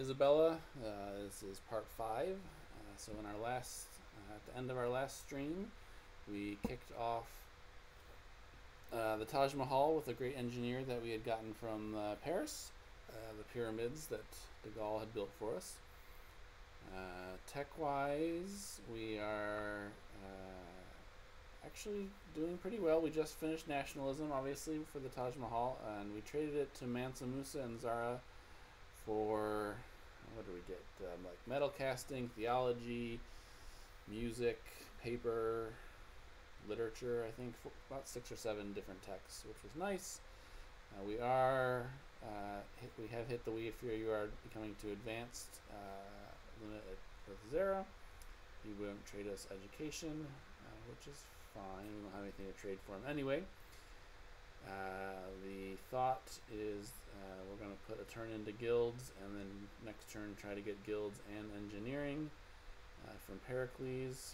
Isabella. This is part 5. So in our last, at the end of our last stream, we kicked off the Taj Mahal with a great engineer that we had gotten from Paris, the pyramids that de Gaulle had built for us. Tech-wise, we are actually doing pretty well. We just finished nationalism, obviously, for the Taj Mahal, and we traded it to Mansa Musa and Zara for, what do we get? Like metal casting, theology, music, paper, literature, I think, about 6 or 7 different texts, which was nice. We have hit the we fear you are becoming too advanced limit with Zara. He won't trade us education, which is fine. We don't have anything to trade for him anyway. The thought is we're going to put a turn into guilds, and then next turn try to get guilds and engineering from Pericles.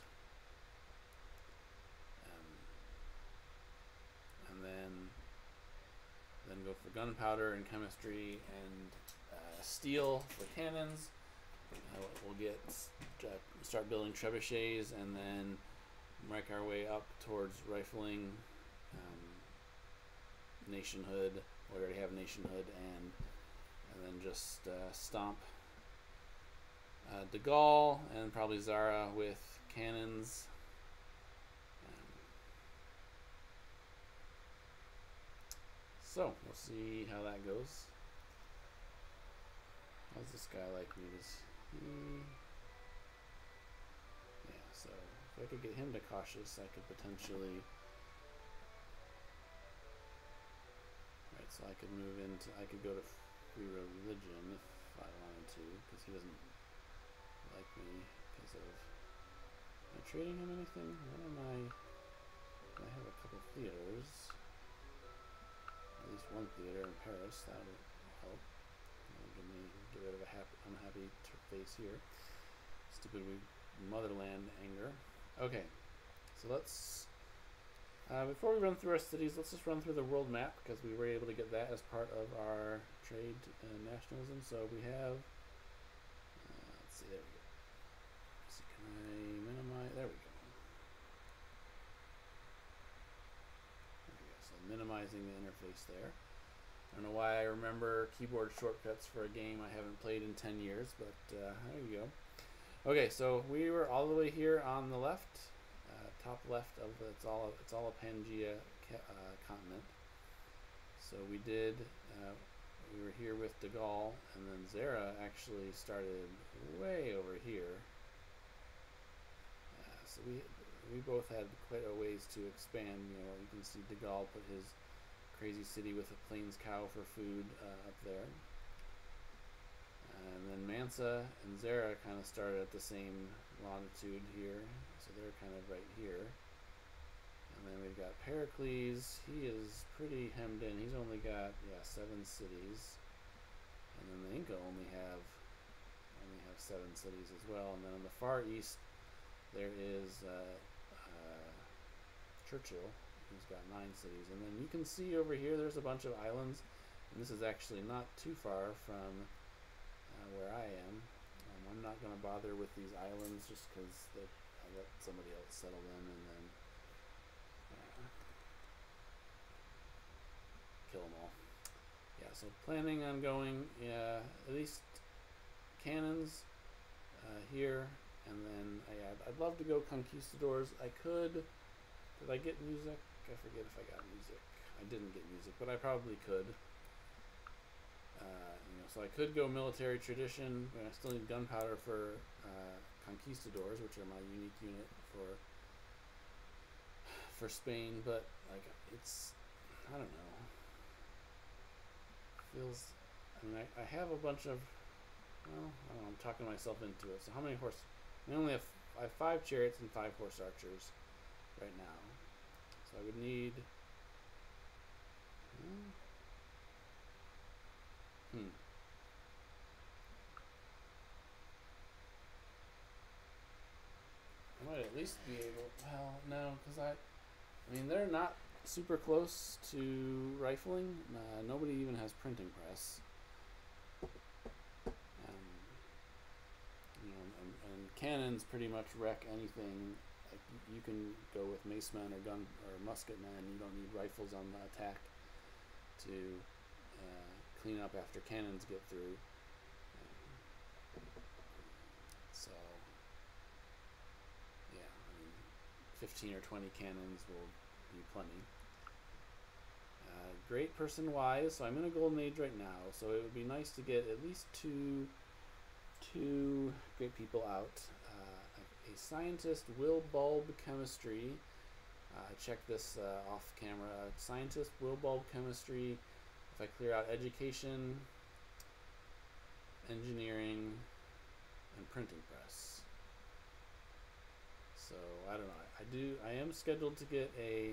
And then go for gunpowder and chemistry and steel for cannons. We'll start building trebuchets, and then make our way up towards rifling, nationhood. We already have nationhood, and then just stomp de Gaulle and probably Zara with cannons. So we'll see how that goes. How's this guy like me? Yeah, so if I could get him to cautious, I could potentially. Right, so I could move into. I could go to free religion if I wanted to, because he doesn't like me because of. Am I trading him anything? What am I? I have a couple theaters. At least one theater in Paris. That would help. Get rid of a unhappy face here. Stupid motherland anger. Okay, so let's. Before we run through our cities, let's just run through the world map, because we were able to get that as part of our trade nationalism. So we have. Let's see. There we go. So can I minimize? There we go. So minimizing the interface there. I don't know why I remember keyboard shortcuts for a game I haven't played in 10 years, but there you go. Okay, so we were all the way here on the left, top left of it's all a Pangea continent. So we did. We were here with de Gaulle, and then Zara actually started way over here. So we both had quite a ways to expand. You can see de Gaulle put his crazy city with a plains cow for food up there. And then Mansa and Zara kind of started at the same longitude here, so they're kind of right here. And then we've got Pericles. He is pretty hemmed in. He's only got 7 cities. And then the Inca only have 7 cities as well. And then on the far east there is Churchill, who's got 9 cities. And then you can see over here there's a bunch of islands, and this is actually not too far from where I am. I'm not going to bother with these islands just because I'll let somebody else settle them and then kill them all. Yeah, so planning on going at least cannons here, and then I'd love to go conquistadors. I could. Did I get music? I forget if I got music. I didn't get music, but I probably could. So I could go military tradition, but I still need gunpowder for conquistadors, which are my unique unit for Spain. But like it's, I don't know. Feels. I mean, I have a bunch of. Well, I don't know. I'm talking myself into it. So how many horse? I only I have 5 chariots and 5 horse archers right now. So I would need. I might at least be able. Well, no, because I mean, they're not super close to rifling. Nobody even has printing press. cannons pretty much wreck anything. Like you can go with mace men or gun or musket men. You don't need rifles on the attack to clean up after cannons get through. So yeah, I mean, 15 or 20 cannons will be plenty. Great person wise, so I'm in a golden age right now, so it would be nice to get at least two great people out. A scientist will bulb chemistry. Check this off camera. Scientist will bulb chemistry. If I clear out education, engineering, and printing press. So I don't know. I am scheduled to get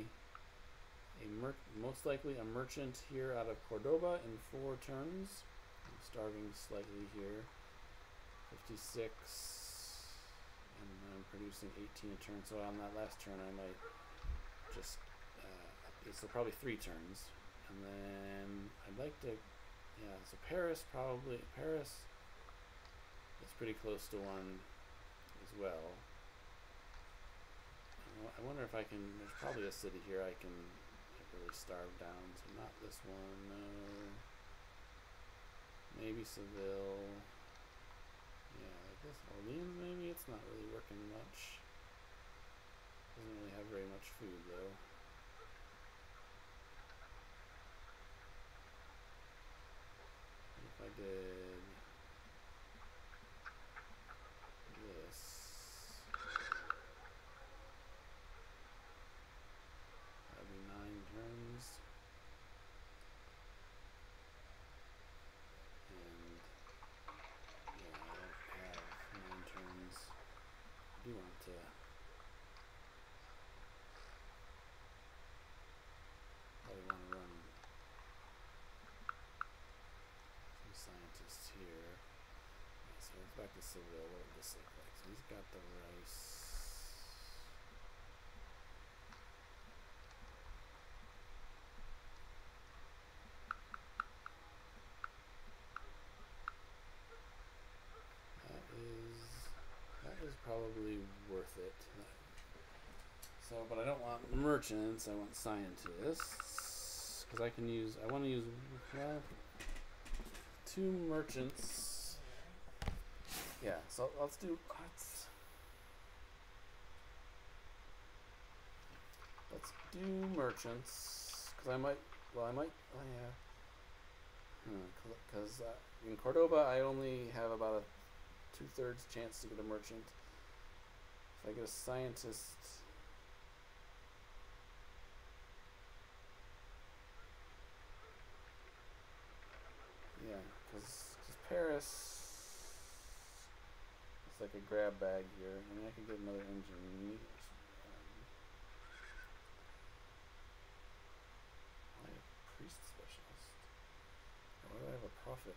most likely a merchant here out of Cordoba in 4 turns. I'm starving slightly here. 56, and I'm producing 18 a turn. So on that last turn, I might just so probably 3 turns, and then I'd like to, yeah. So Paris is pretty close to 1 as well. I wonder if I can. There's probably a city here I can really starve down. So not this one. No. Maybe Seville. Yeah, I guess Orleans maybe. It's not really working much. Doesn't really have very much food though. What if I did this? That'd be 9 turns. And yeah, I don't have 9 turns. I do want to. Probably want to run some scientists here. Okay, so let's back to Seville. What would this look like? So he's got the rice. That is probably worth it. So, but I don't want merchants. I want scientists because I want to use 2 merchants. Yeah. So let's do merchants because I might. Well, I might. Oh yeah. Because in Cordoba, I only have about a 2/3 chance to get a merchant. If I get a scientist. Yeah, because Paris it's like a grab bag here. I mean, I could get another engineer. I have a priest specialist. Why do I have a prophet?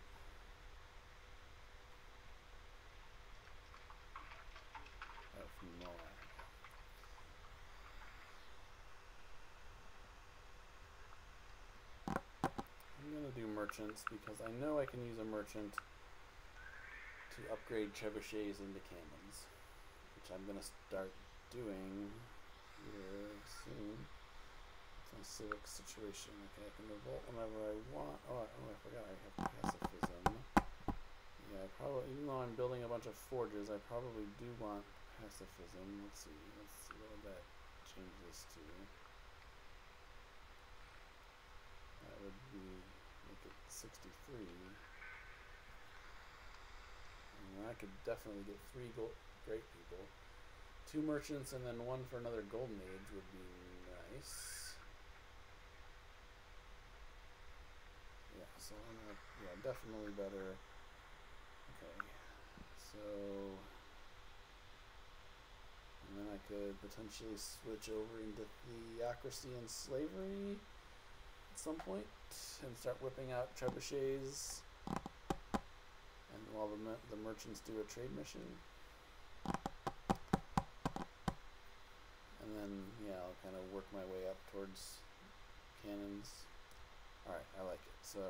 Oh, from Moab. I'm gonna do merchants because I know I can use a merchant to upgrade trebuchets into cannons, which I'm gonna start doing here soon. It's my civic situation. Okay, I can revolt whenever I want. Oh, I forgot I have pacifism. Yeah, even though I'm building a bunch of forges, I probably do want pacifism. Let's see what would that change this to. That would be make it 63. And I could definitely get 3 great people. 2 merchants and then 1 for another golden age would be nice. Yeah, so definitely better. Okay, so and then I could potentially switch over into theocracy and slavery at some point and start whipping out trebuchets. And while the merchants do a trade mission. And then, yeah, I'll kind of work my way up towards cannons. Alright, I like it. So,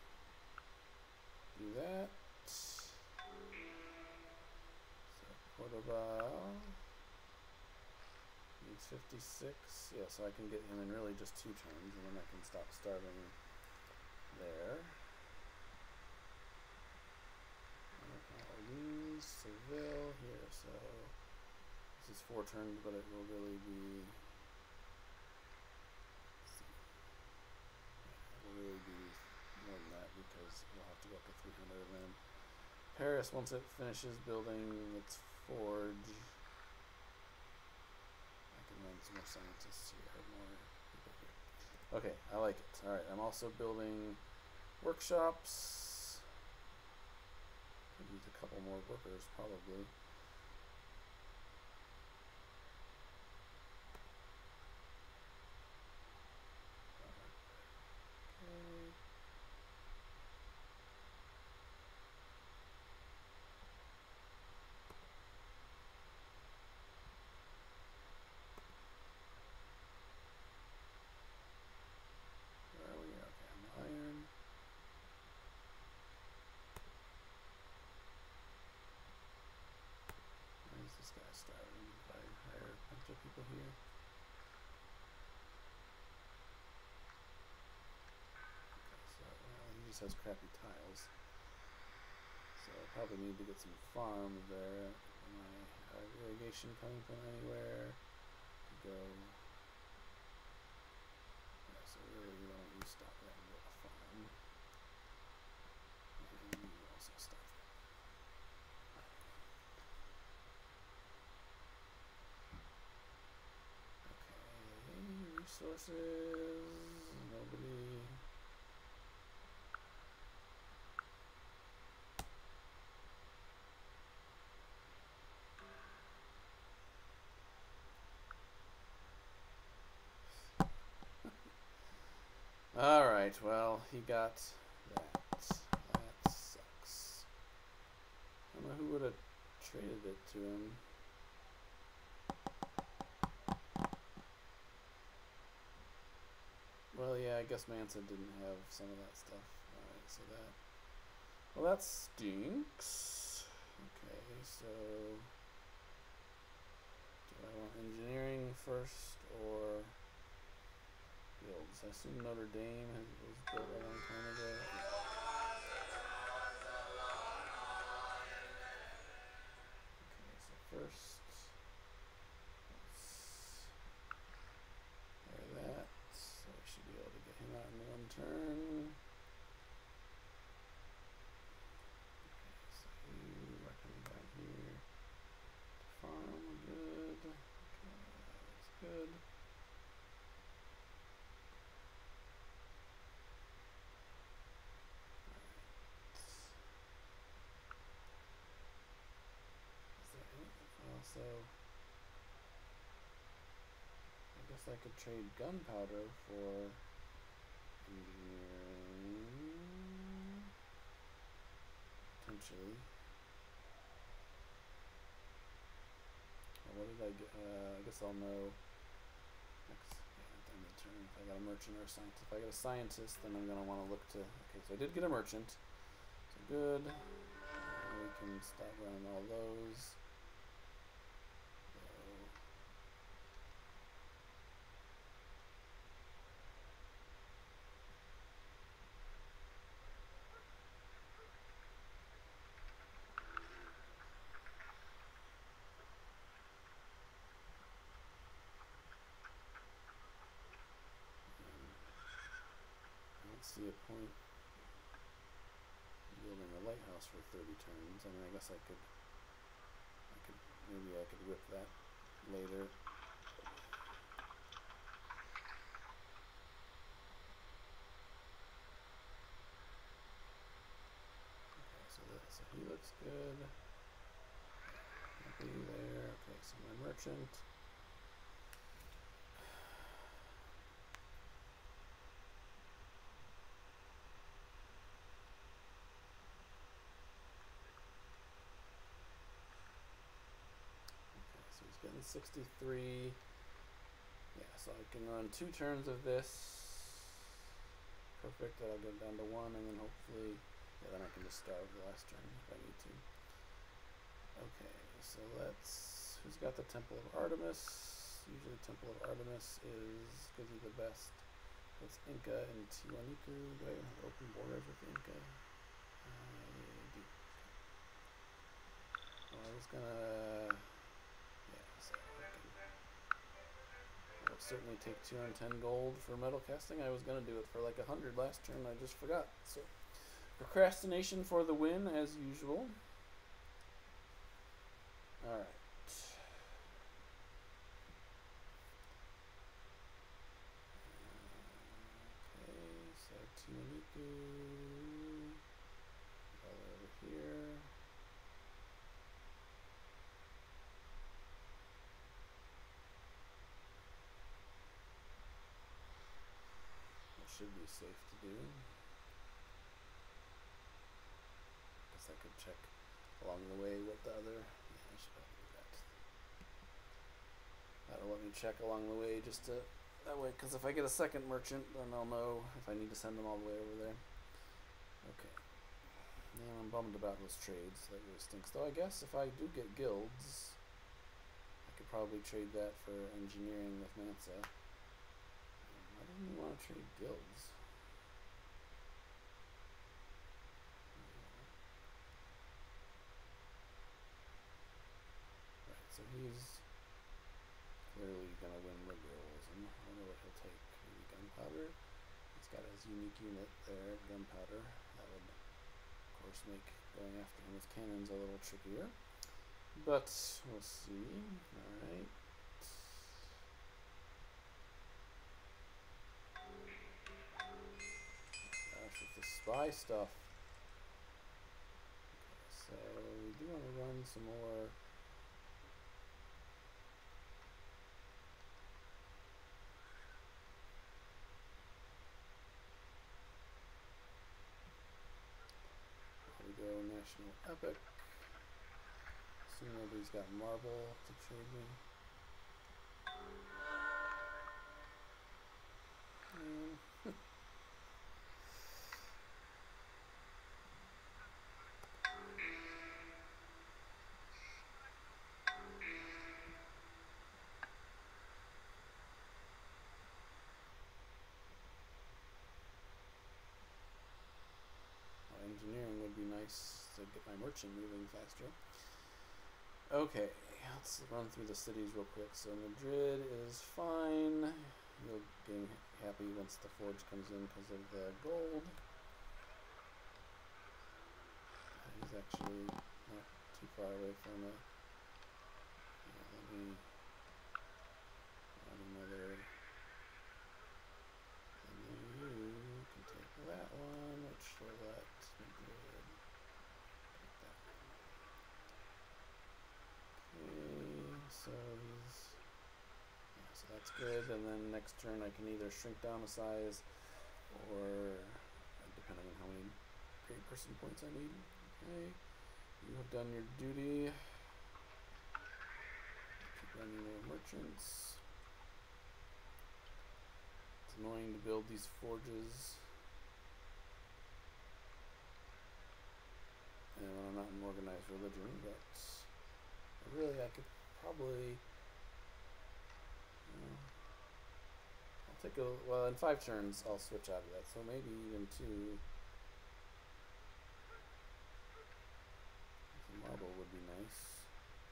do that. So, Needs 56. Yeah, so I can get him in really just 2 turns, and then I can stop starving there. I'll lose Seville here, so this is 4 turns, but it will really be. It will really be more than that because we'll have to go up to 300 of them. Paris, once it finishes building its forge, I can run some more scientists here, more people here. Okay, I like it. Alright, I'm also building workshops. Could use a couple more workers, probably. People here. Okay, so he just has crappy tiles. So I probably need to get some farms there. Am I irrigation coming from anywhere? To go. Yeah, so really why don't you stop that and build a farm? And you also stop that. Resources, nobody. Alright, well, he got that. That sucks. I don't know who would have traded it to him. Well, yeah, I guess Mansa didn't have some of that stuff. Alright, so that. Well, that stinks. Okay, so. Do I want engineering first or builds? I assume Notre Dame was built a long time ago. Okay, so first. That, so I should be able to get him out in 1 turn. Okay, so you are coming down here to farm, good. Okay, that's good. Alright. Is that it? Also, I guess I could trade gunpowder for engineering, potentially. Well, what did I get? I guess I'll know next end of turn if I got a merchant or a scientist. If I get a scientist, then I'm gonna want to look to. Okay, so I did get a merchant. So good. We can stop running all those. See a point building a lighthouse for 30 turns. I mean, I guess maybe I could whip that later. Okay, so he looks good. Happy there. Okay, so my merchant. Getting 63. Yeah, so I can run 2 turns of this. Perfect. That'll go down to 1, and then hopefully, yeah, then I can just starve the last turn if I need to. Okay, so let's. Who's got the Temple of Artemis? Usually, Temple of Artemis gives you the best. It's Inca and Tiwanaku. Do I even have open borders with Inca? I do. Well, I was gonna. Yeah, so I will certainly take 210 gold for metal casting. I was gonna do it for like 100 last turn. I just forgot. So. Procrastination for the win, as usual. Alright. Okay, so Tiwanaku. All over here. That should be safe to do. I could check along the way what the other. Yeah, I should probably do that. That'll let me check along the way just to that way. Because if I get a second merchant, then I'll know if I need to send them all the way over there. Okay. Yeah, I'm bummed about those trades. That really stinks. Though I guess if I do get guilds, I could probably trade that for engineering with Mansa. Why doesn't he want to trade guilds? So he's clearly going to win liberalism. I wonder what he'll take. Maybe gunpowder. He's got his unique unit there, gunpowder. That would, of course, make going after him with cannons a little trickier. But we'll see. Alright. Gosh, with the spy stuff. Okay, so we do want to run some more. National Epic. Assume nobody's got marble to trade me. Engineering would be nice to get my merchant moving faster. Okay, let's run through the cities real quick. So Madrid is fine. You'll get happy once the forge comes in because of the gold. He's actually not too far away from it. Yeah, let me add another. And then you can take that one, which will let Madrid take that one. Okay, so he's. Yeah, so that's good. And then next turn I can either shrink down a size or, depending on how many great person points I need. Okay, you have done your duty. Keep running your merchants. It's annoying to build these forges. And when I'm not in organized religion, but really I could probably. I'll take a. Well, in 5 turns I'll switch out of that, so maybe even 2. Marble would be nice.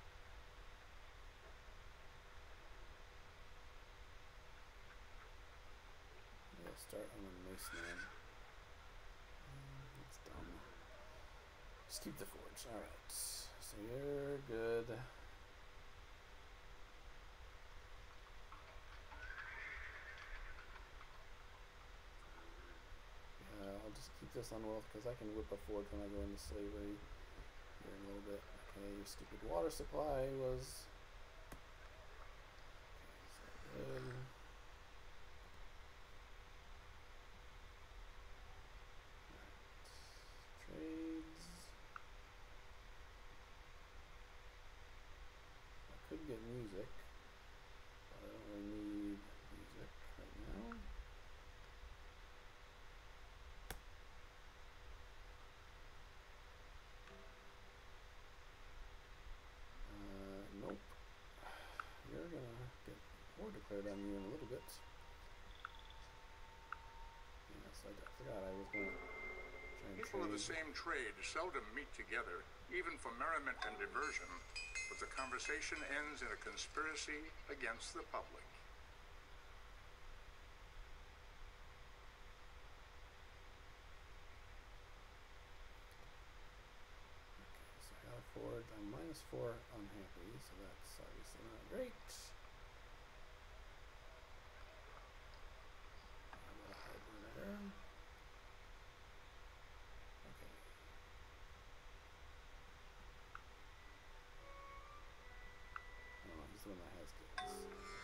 We'll start on a Maceman. That's dumb. Just keep the forge. Alright. So you're good. Yeah, I'll just keep this on wealth because I can whip a forge when I go into slavery here in a little bit. Okay, your stupid water supply was. Okay, so good. Trades. I could get music, but I don't really need music right now. war declared on you in a little bit. Yes, I forgot I was going to try and People of the same trade seldom meet together, even for merriment and diversion, but the conversation ends in a conspiracy against the public. Okay, so I got a forge. I'm -4 unhappy, so that's obviously not great. What a harbor there. Okay. Oh, he's the one that has guilds.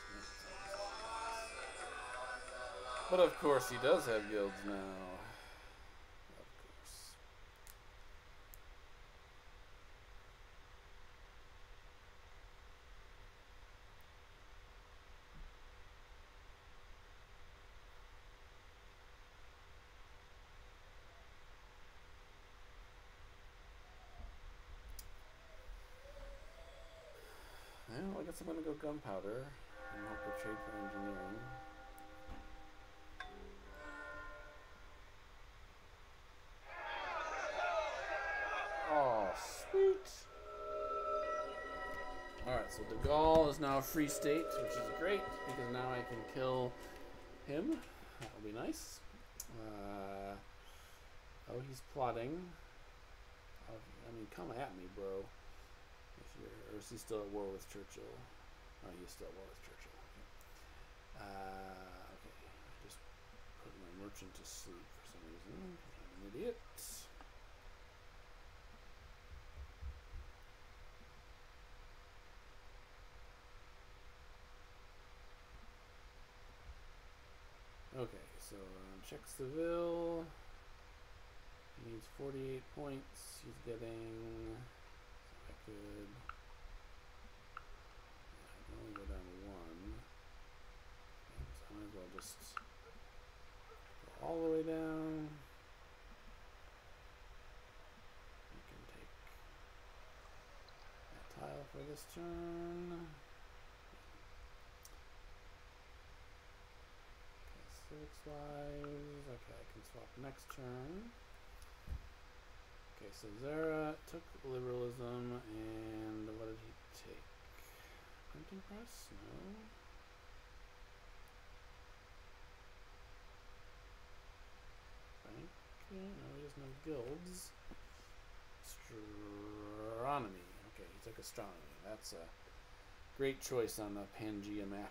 But of course he does have guilds now. Of course. Well, I guess I'm going to go gunpowder and hope to trade for engineering. Oh, sweet. Alright, so De Gaulle is now a free state, which is great, because now I can kill him. That will be nice. Oh, he's plotting. Oh, I mean, come at me, bro. If you're, or is he still at war with Churchill? Oh, he's still at war with Churchill. Okay. Okay. I just put my merchant to sleep for some reason. I'm an idiot. Okay, so check Seville. He needs 48 points. He's getting. So I could. I can only go down to 1. So I might as well just go all the way down. We can take that tile for this turn. 6-wise. Okay, I can swap next turn. Okay, so Zara took liberalism, and what did he take? Printing press? No. Bank? No, he doesn't have guilds. Astronomy. Okay, he took astronomy. That's a great choice on the Pangea map.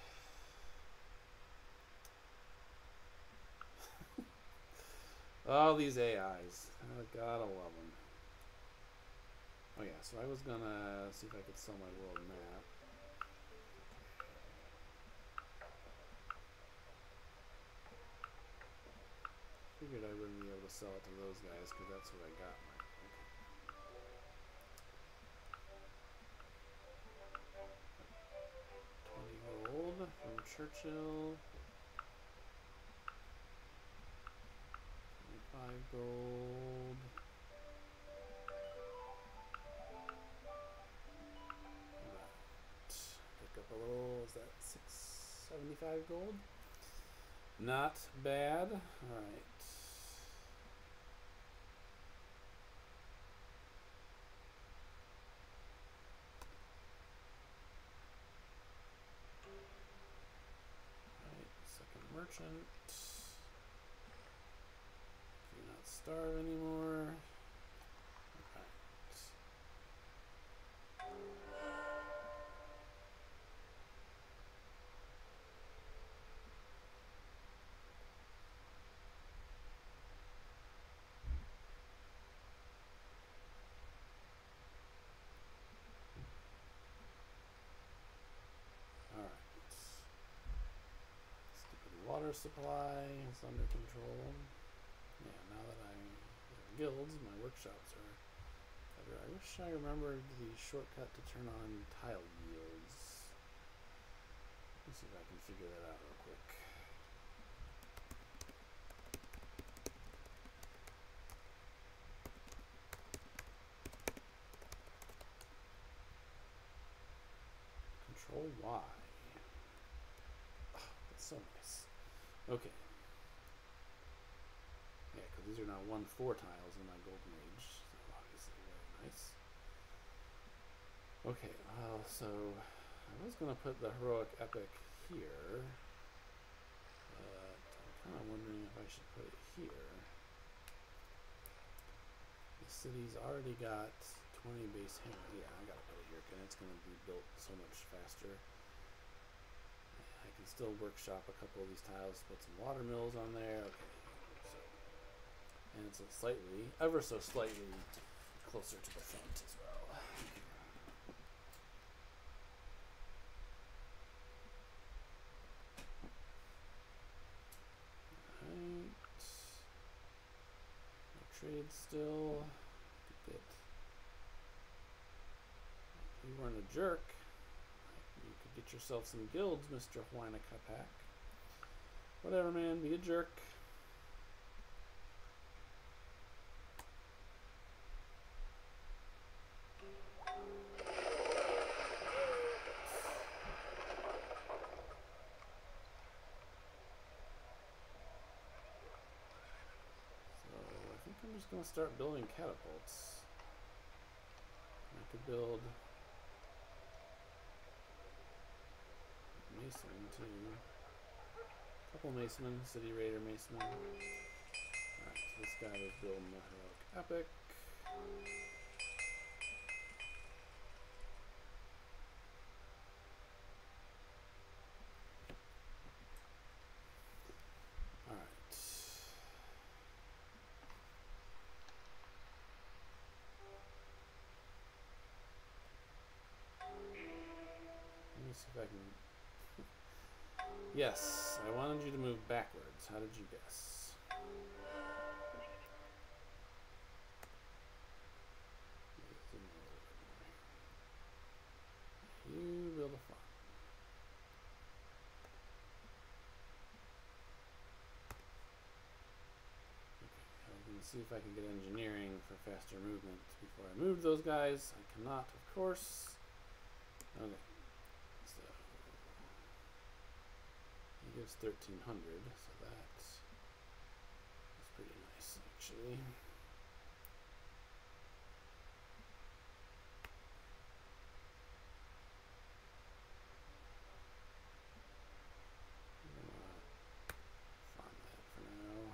All these AIs. Oh, gotta love them. Oh yeah, so I was gonna see if I could sell my world map. Figured I wouldn't be able to sell it to those guys because that's where I got my. Okay. 20 gold from Churchill. 25 gold. Right. Pick up a little, is that 675 gold? Not bad. Alright. Alright, second merchant. Do not starve anymore. Water supply is under control. Yeah, now that I have guilds, my workshops are better. I wish I remembered the shortcut to turn on tile yields. Let's see if I can figure that out real quick. Control Y. So nice. Okay. Yeah, because these are now 1-4 tiles in my Golden Age, so obviously very nice. Okay, so I was going to put the Heroic Epic here, but I'm kind of wondering if I should put it here. The city's already got 20 base hammer. Yeah, I gotta put it here, because it's going to be built so much faster. I can still workshop a couple of these tiles, put some water mills on there. Okay, so, and it's a slightly, ever so slightly closer to the front as well. Right. No trade still. Get. You weren't a jerk. You could get yourself some guilds, Mr. Huayna Capac. Whatever, man. Be a jerk. I'm just going to start building catapults. I could build Mason too. A couple Mason, City Raider Mason. Alright, so this guy was building the Heroic Epic. See if I can. Yes, I wanted you to move backwards. How did you guess? You build a farm. Okay, I can see if I can get engineering for faster movement before I move those guys. I cannot, of course. Okay. He gives 1,300, so that's pretty nice, actually. Farm that for now.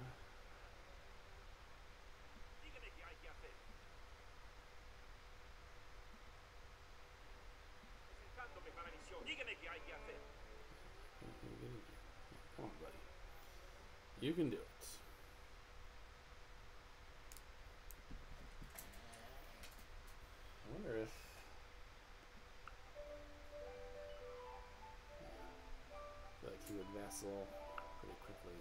Come on, buddy. You can do it. I wonder if... I feel like he would vassal pretty quickly.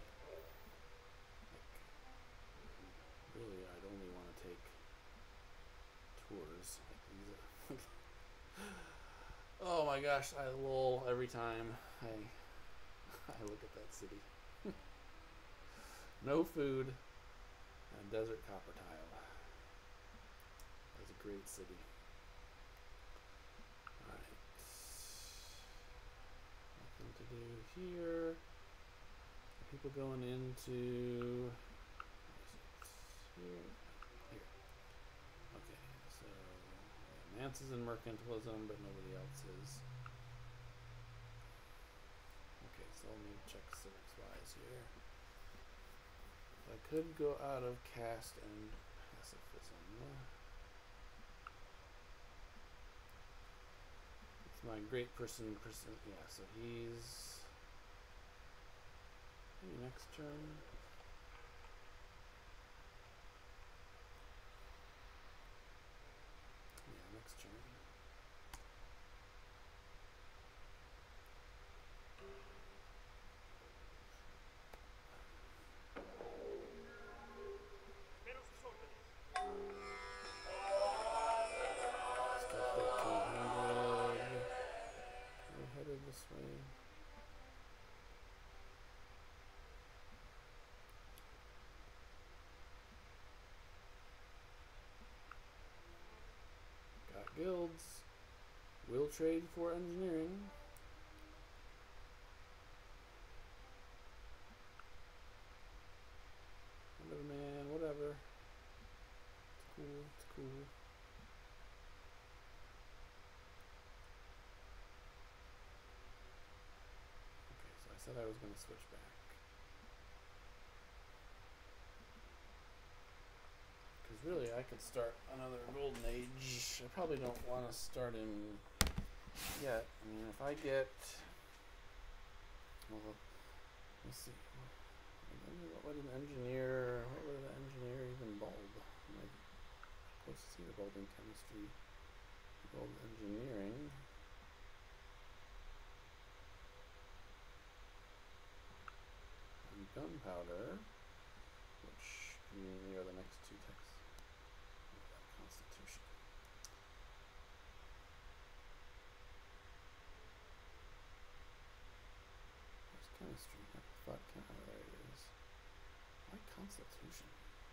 Like, really, I'd only want to take tours. Like these. Oh my gosh, I lol every time I look at that city. No food and desert copper tile. That's a great city. Alright. Nothing to do here. People going into here. Okay, so Nance is in mercantilism, but nobody else is. Okay, so I'll need to check civics wise here. I could go out of caste and pacifism. It's my great person, yeah, so he's maybe next turn. Yeah, next turn. This way. Got guilds. Will trade for engineering. cool. Okay, so I said I was going to switch back. Because really, I could start another golden age. I probably don't want to start him yet. I mean, if I get... Well, let's see. What would an engineer... What would an engineer even bulb? Am I supposed to see the bulb in chemistry? Bulb engineering. And gunpowder, which conveniently are the next two texts. Constitution. Where's chemistry? I thought there it is. Why Constitution?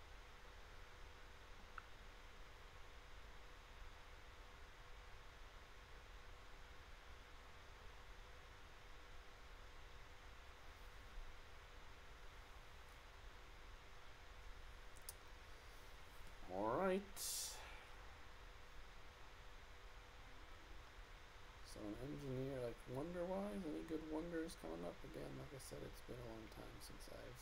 Alright. So an engineer, like wonder-wise, any good wonders coming up again? Like I said, it's been a long time since I've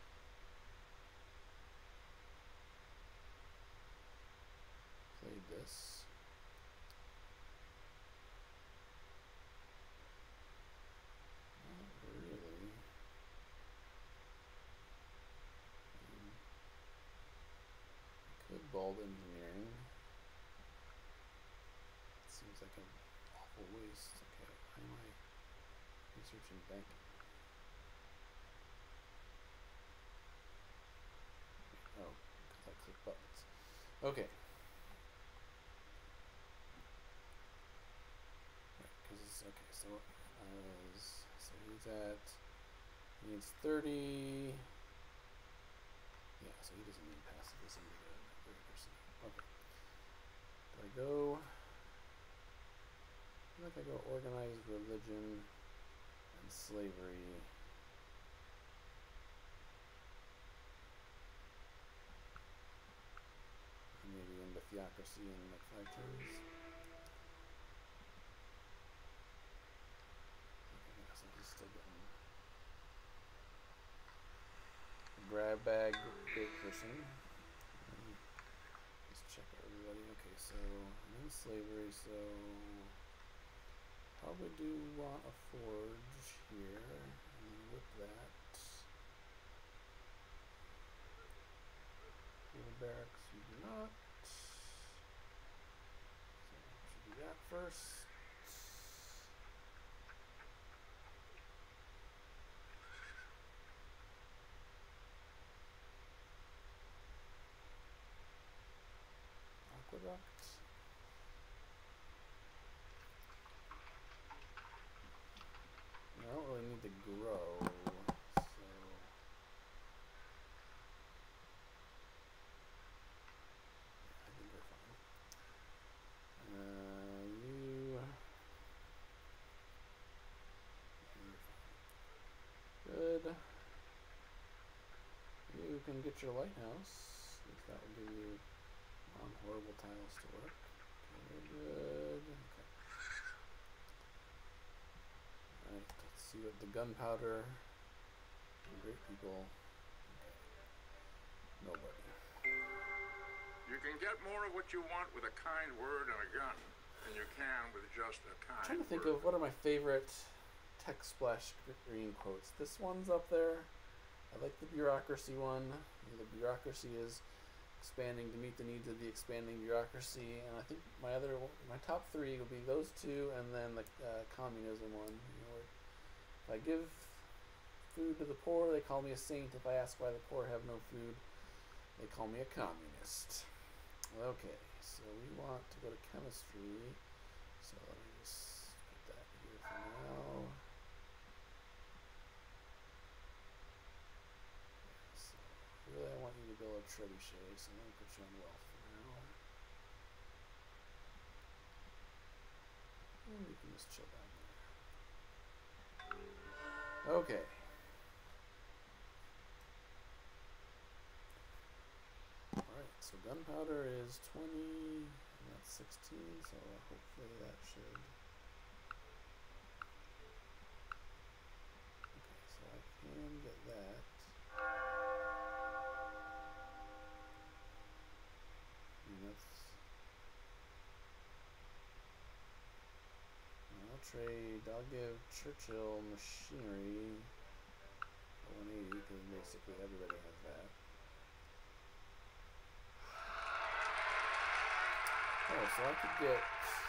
played this. Not really. Good bulb engineering. It seems like an awful waste. Okay, why am I researching banking? Oh, because I click buttons. Okay. Because okay, so he needs 30. Yeah, so he doesn't need pacifism to go 30%. Okay. Do I go? I feel like I go organized religion and slavery. And maybe into theocracy in like 5 turns. Okay, yeah, so he's still getting a grab bag, great person. Let's check everybody. Okay, so I'm in slavery, so probably do want a forge here, and with that, barracks you do not. So should do that first. Aqueduct. I don't really need to grow, so yeah, I think we're fine. You're fine. Good. You can get your lighthouse. At least that will give you horrible tiles to work. Okay, good. Okay. Alright, let's see what the gunpowder. Great people. Okay. Nobody. You can get more of what you want with a kind word and a gun than you can with just a kind I'm trying to think word. of what are my favorite text splash screen quotes. This one's up there. I like the bureaucracy one. The bureaucracy is expanding to meet the needs of the expanding bureaucracy, and I think my top 3 will be those two, and then the communism one. You know, if I give food to the poor, they call me a saint. If I ask why the poor have no food, they call me a communist. Okay, so we want to go to chemistry. So let me just put that here for now. So really, I want you to build a trebuchet, so I'm going to put you on wealth for now. And you can just chill down there. Okay. Alright, so gunpowder is 20, and that's 16, so hopefully that should... Okay, so I can get that. And that's... I'll trade, I'll give Churchill Machinery a 180, because basically everybody has that. Oh, so I could get...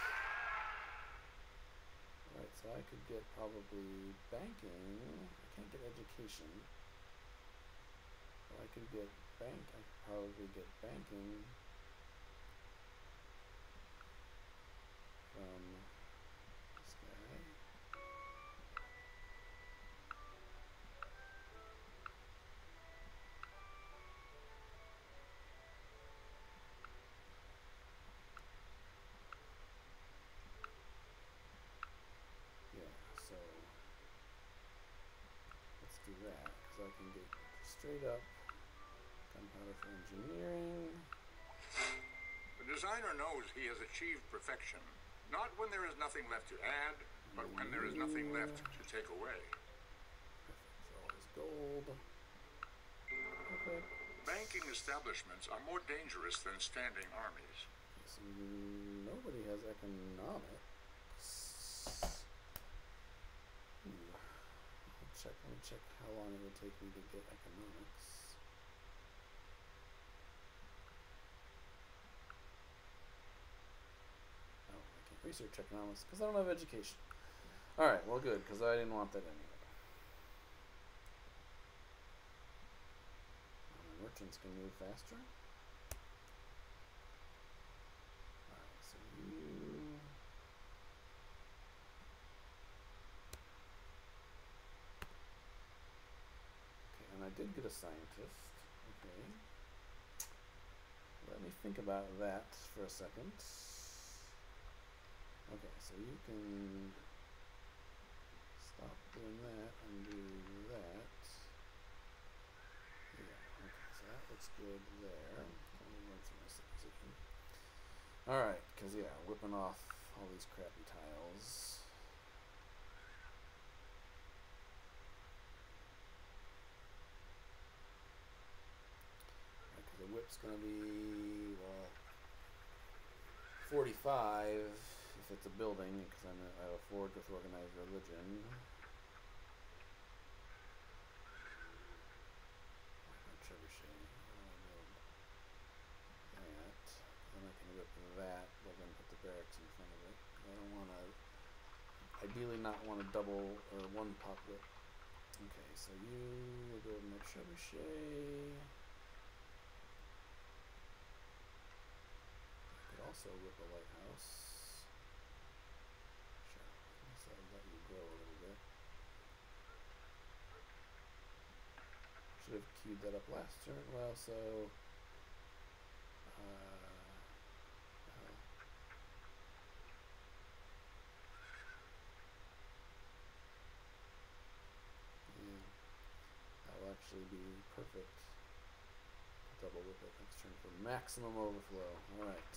Alright, so I could get probably banking. I can't get education. So I could get I could probably get banking from this guy. Yeah, so let's do that, because I can get straight up gunpowder for engineering. The designer knows he has achieved perfection, not when there is nothing left to add, but when there is nothing left to take away. Perfect, so all this gold. Perfect. Banking establishments are more dangerous than standing armies. Okay, so nobody has economics. Let me check how long it would take me to get economics. Oh, I can't research economics because I don't have education. Alright, well good, because I didn't want that anyway. Merchants can move faster. Alright, so you... And I did get a scientist. Okay. Let me think about that for a second. Okay, so you can stop doing that and do that. Yeah, okay, so that looks good there. Alright, because yeah, whipping off all these crappy tiles. The whip's going to be, well, 45 if it's a building, because I have a forge with organized religion. Trebuchet. I want to build that. Then I can whip that, but then put the barracks in front of it. I don't want to, ideally not want to double or one pop whip. Okay, so you will build my trebuchet. Also whip a lighthouse. Sure. So I'll let you grow a little bit. Should have queued that up last turn. Well, so yeah, that will actually be perfect. Double whip it next turn for maximum overflow. All right.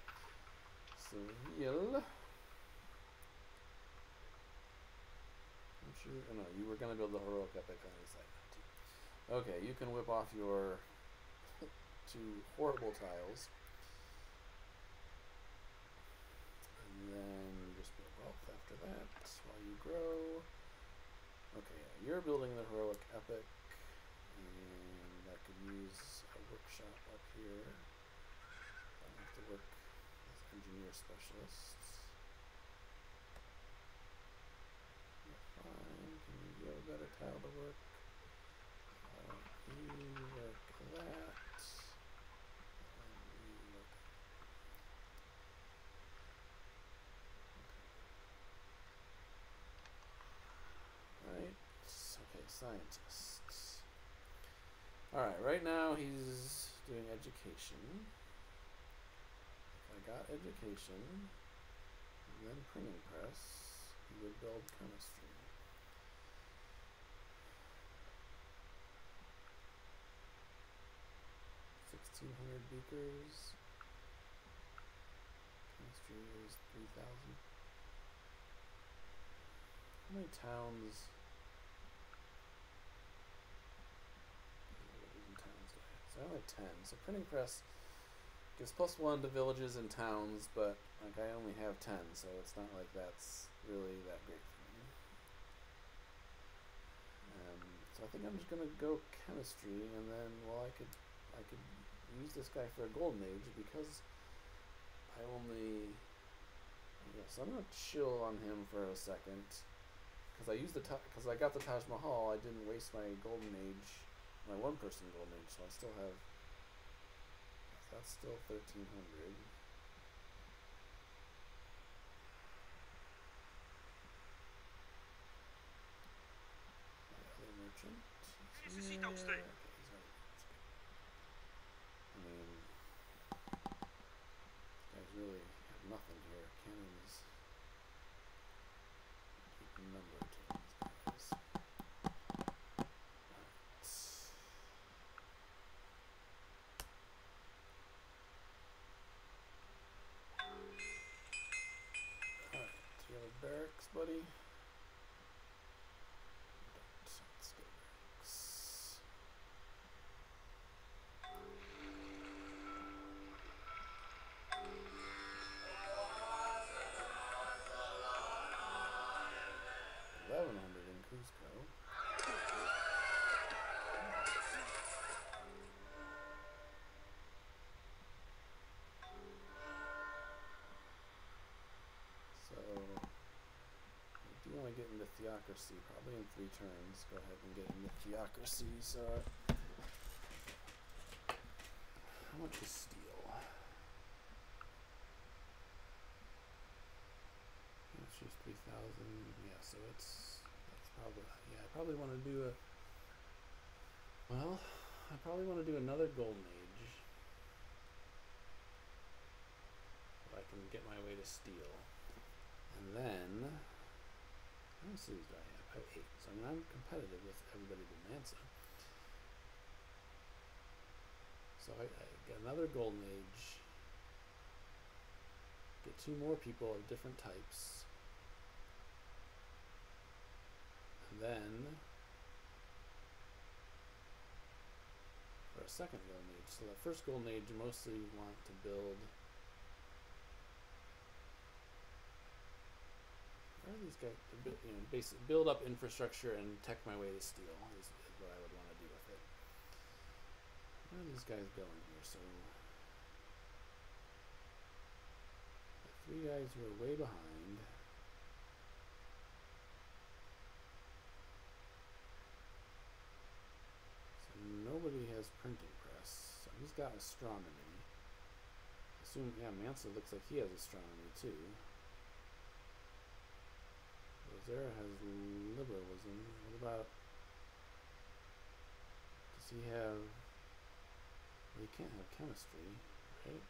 Seville. I'm sure. Oh no, you were gonna build the heroic epic on this side too. Okay, you can whip off your two horrible tiles, and then just build wealth after that while you grow. Okay, yeah, you're building the heroic epic, and I could use a workshop up here. I have to work engineer specialists. You're fine. Can you have a better tile to work? You work that. And you work. Okay. Right. Okay, scientists. Alright, right now he's doing education. I got education, and then printing press, he would build chemistry. $1,600 beakers. chemistry is 3,000. How many towns? Villages and towns do I have? So I only have 10. So printing press gives +1 to villages and towns, but like I only have 10, so it's not like that's really that great for me. So I think I'm just gonna go chemistry, and then well I could use this guy for a golden age because I only so I'm gonna chill on him for a second because I used because I got the Taj Mahal. I didn't waste my golden age, my one-person golden age, so I still have. That's still 1,300. Other merchant. Necesita usted. Okay, he's already. I mean, these guys really have nothing here. Cannons. Keep a number to these guys. Alright, do you have a barracks, buddy? Let's go barracks. $1,100 in Cusco. So I do want to get into theocracy, probably in 3 turns. Go ahead and get into theocracy. So how much is steel? Let's use 3,000. Yeah, so that's probably I probably want to do I probably want to do another golden age. If I can get my way to steel. And then how many cities do I have? I have 8. So I mean I'm competitive with everybody but Mansa. So I get another golden age. Get 2 more people of different types. And then for a second golden age. So that first golden age you mostly want to build. Where are these guys? Basically build up infrastructure and tech my way to steel is what I would want to do with it. Where are these guys going here? So the 3 guys who are way behind. So nobody has printing press. So he's got astronomy. Assume Mansa looks like he has astronomy too. Rosera has liberalism. What about? Does he have? Well, he can't have chemistry, right?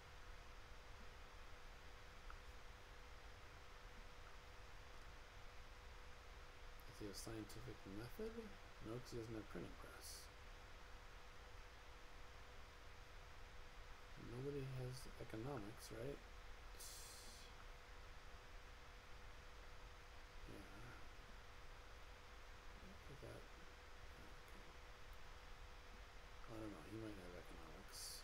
Does he have scientific method? No, because he doesn't have printing press. Nobody has economics, right? I don't know, he might have economics.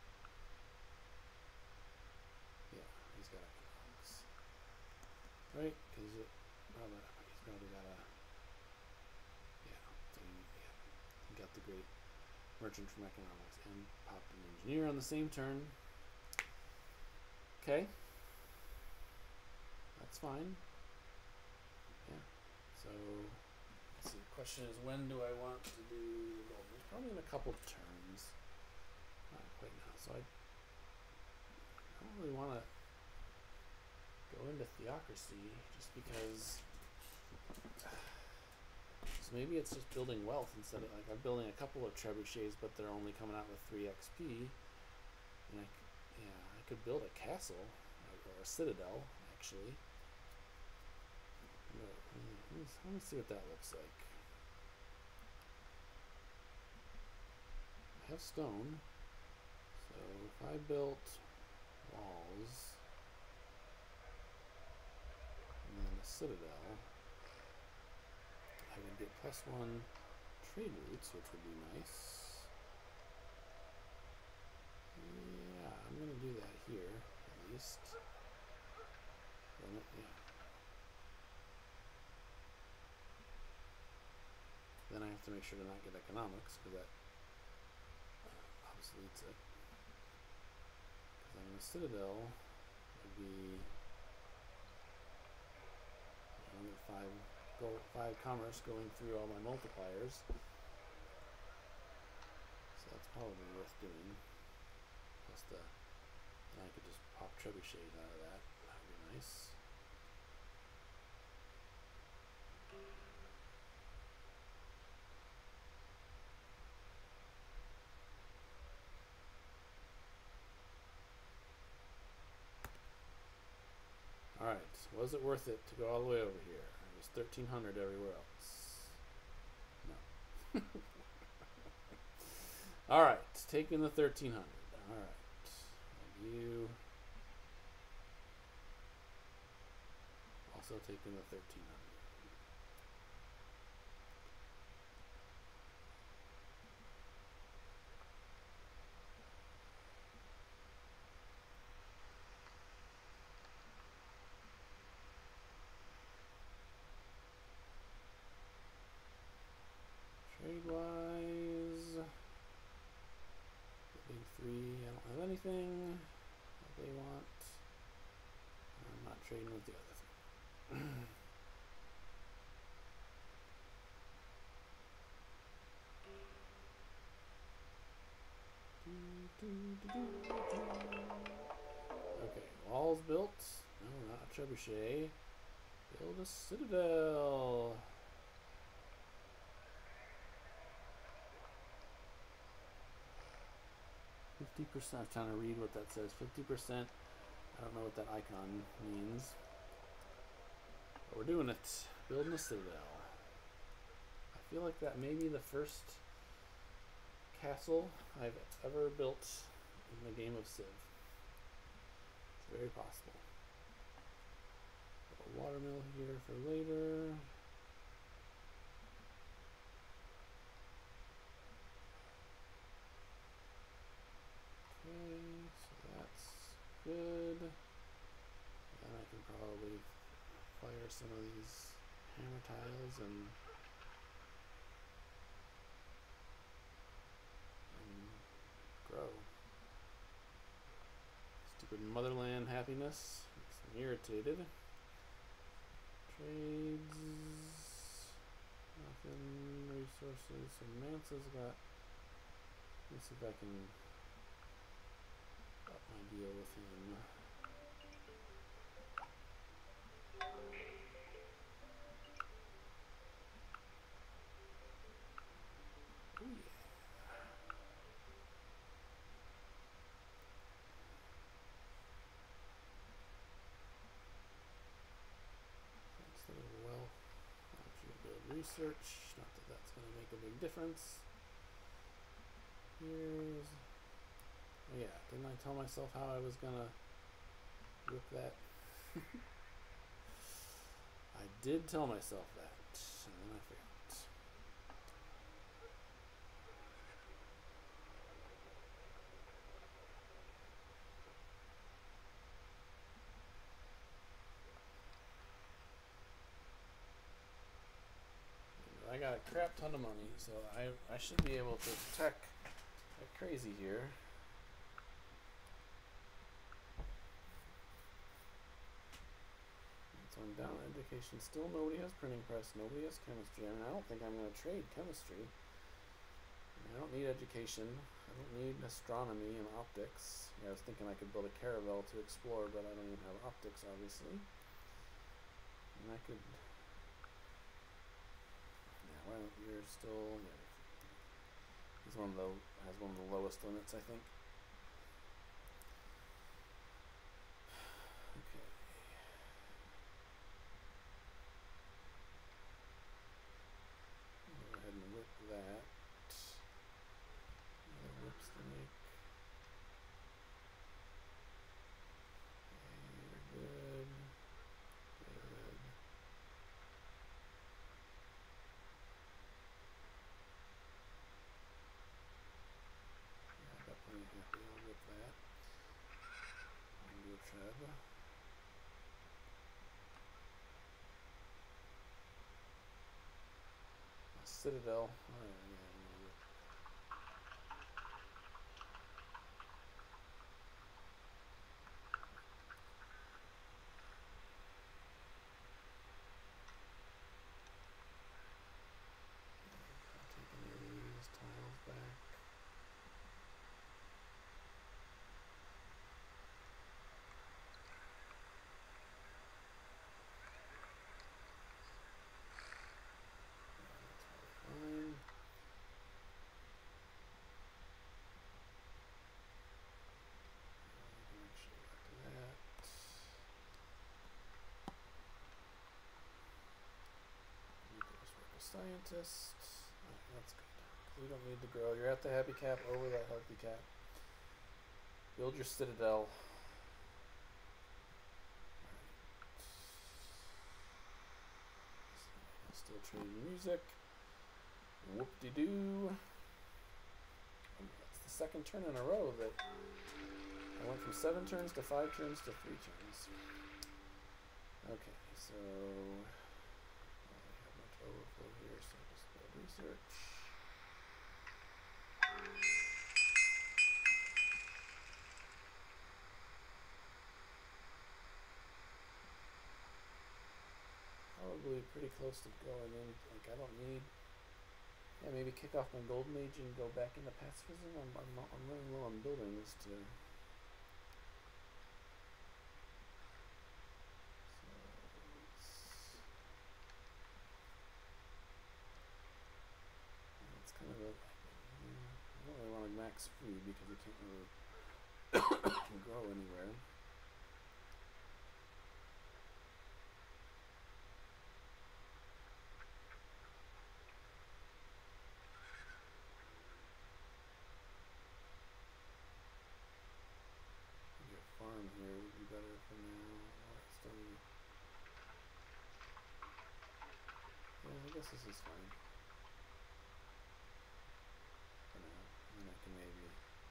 Yeah, he's got economics. Right? Because he's probably got a... Yeah, so he got the great merchant from economics and popped an engineer on the same turn. Okay. That's fine. Yeah. So... Let's see, the question is, when do I want to do the gold? Probably in a couple turns. Not quite now. So I don't really want to go into theocracy just because. So maybe it's just building wealth instead of, like, I'm building a couple of trebuchets, but they're only coming out with 3 XP. And I could build a castle or a citadel actually. Let me see what that looks like. I have stone, so if I built walls, citadel, I would get +1 trade routes, which would be nice. Yeah, I'm going to do that here, at least. Yeah. Then I have to make sure to not get economics, because that obsoletes it. Because I'm in a citadel, would be 5 commerce going through all my multipliers. So that's probably worth doing. Plus then I could just pop trebuchets out of that. That would be nice. Alright, was it worth it to go all the way over here? It was 1,300 everywhere else. No. Alright, taking the 1,300. Alright. You also taking the 1,300. Trade-wise, the big three, I don't have anything that they want. I'm not trading with the other three. Okay, walls built. No, not a trebuchet. Build a citadel. 50%. I'm trying to read what that says. 50%. I don't know what that icon means. But we're doing it. Building a citadel. I feel like that may be the first castle I've ever built in the game of Civ. It's very possible. A watermill here for later. Okay, so that's good. Then I can probably fire some of these hammer tiles and grow. Stupid motherland happiness. I'm irritated. Trades. Nothing. Resources. So Mansa's got. Let's see if I can up my deal with him. Oh yeah. Instead of wealth, I should build research. Not that that's going to make a big difference. Here's. Oh yeah, didn't I tell myself how I was going to rip that? I did tell myself that, and then I forgot. I got a crap ton of money, so I should be able to tech like crazy here. So I'm down in education. Still nobody has printing press, nobody has chemistry. I mean, I don't think I'm going to trade chemistry. I don't need education. I don't need astronomy and optics. Yeah, I was thinking I could build a caravel to explore, but I don't even have optics, obviously. And I could. Yeah, why don't you're still? Yeah, he's one of the has one of the lowest limits, I think. Okay. Go ahead and whip that. Other whips to make. Okay, you're good. Good. Citadel. Alright, yeah, I'm gonna go. Take any of these tiles back. Fine. I can actually do that. Nucleus work a scientist. Alright, that's good. We don't need to grow. You're at the happy cap, over that healthy cap. Build your citadel. Alright. Still trading music. Whoop-de-doo. That's the second turn in a row that I went from 7 turns to 5 turns to 3 turns. Okay, so I don't have much overflow here, so just build research. Probably pretty close to going in. Like, I don't need. Yeah, maybe kick off my Golden Age and go back into pacifism. I'm running low on buildings to. It's kind of a. I don't really want to max food because we can't really grow anywhere. Farm here would be better for now. Still need... Yeah, I guess this is fine. For now. And then I can maybe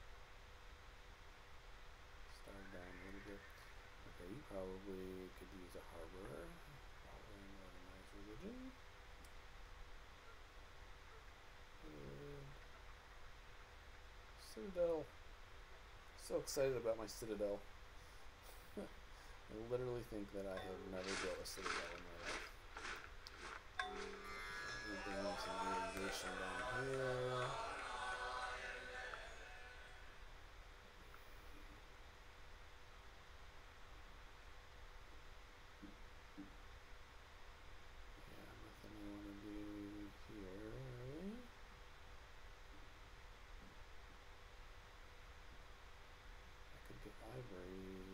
start down a little bit. Okay, you probably could use a harbor. Following organized religion. Citadel. So excited about my citadel. I literally think that I have never built a citadel in my life. We're bringing some irrigation down here. Yeah, nothing I want to do here, really. I could get ivory.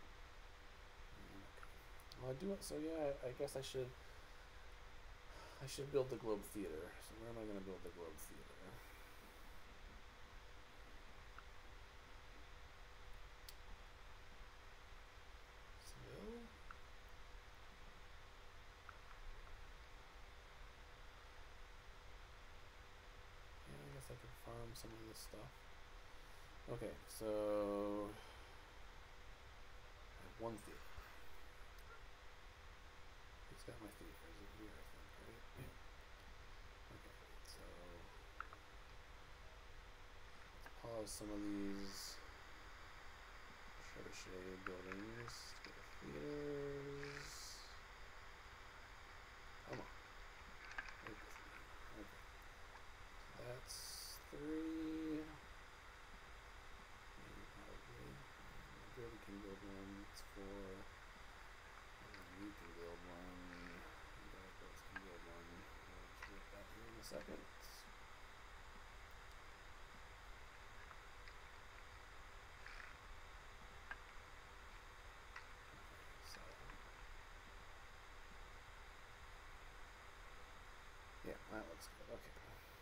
Well, I do it, so yeah, I guess I should build the Globe Theater. So where am I going to build the Globe Theater? Seville? Yeah, I guess I could farm some of this stuff. Okay, so I have one theater. Who's got my theater? Is it here, I think, right? Yeah. Okay, so let's pause some of these trebuchet buildings. Get the theaters. Come on. Right with me. Okay. So that's 3. Maybe probably. Good, we can build one. It's 4. You can build one. You guys both can build one. I'll flip that here in a second. So yeah, that looks good. Okay.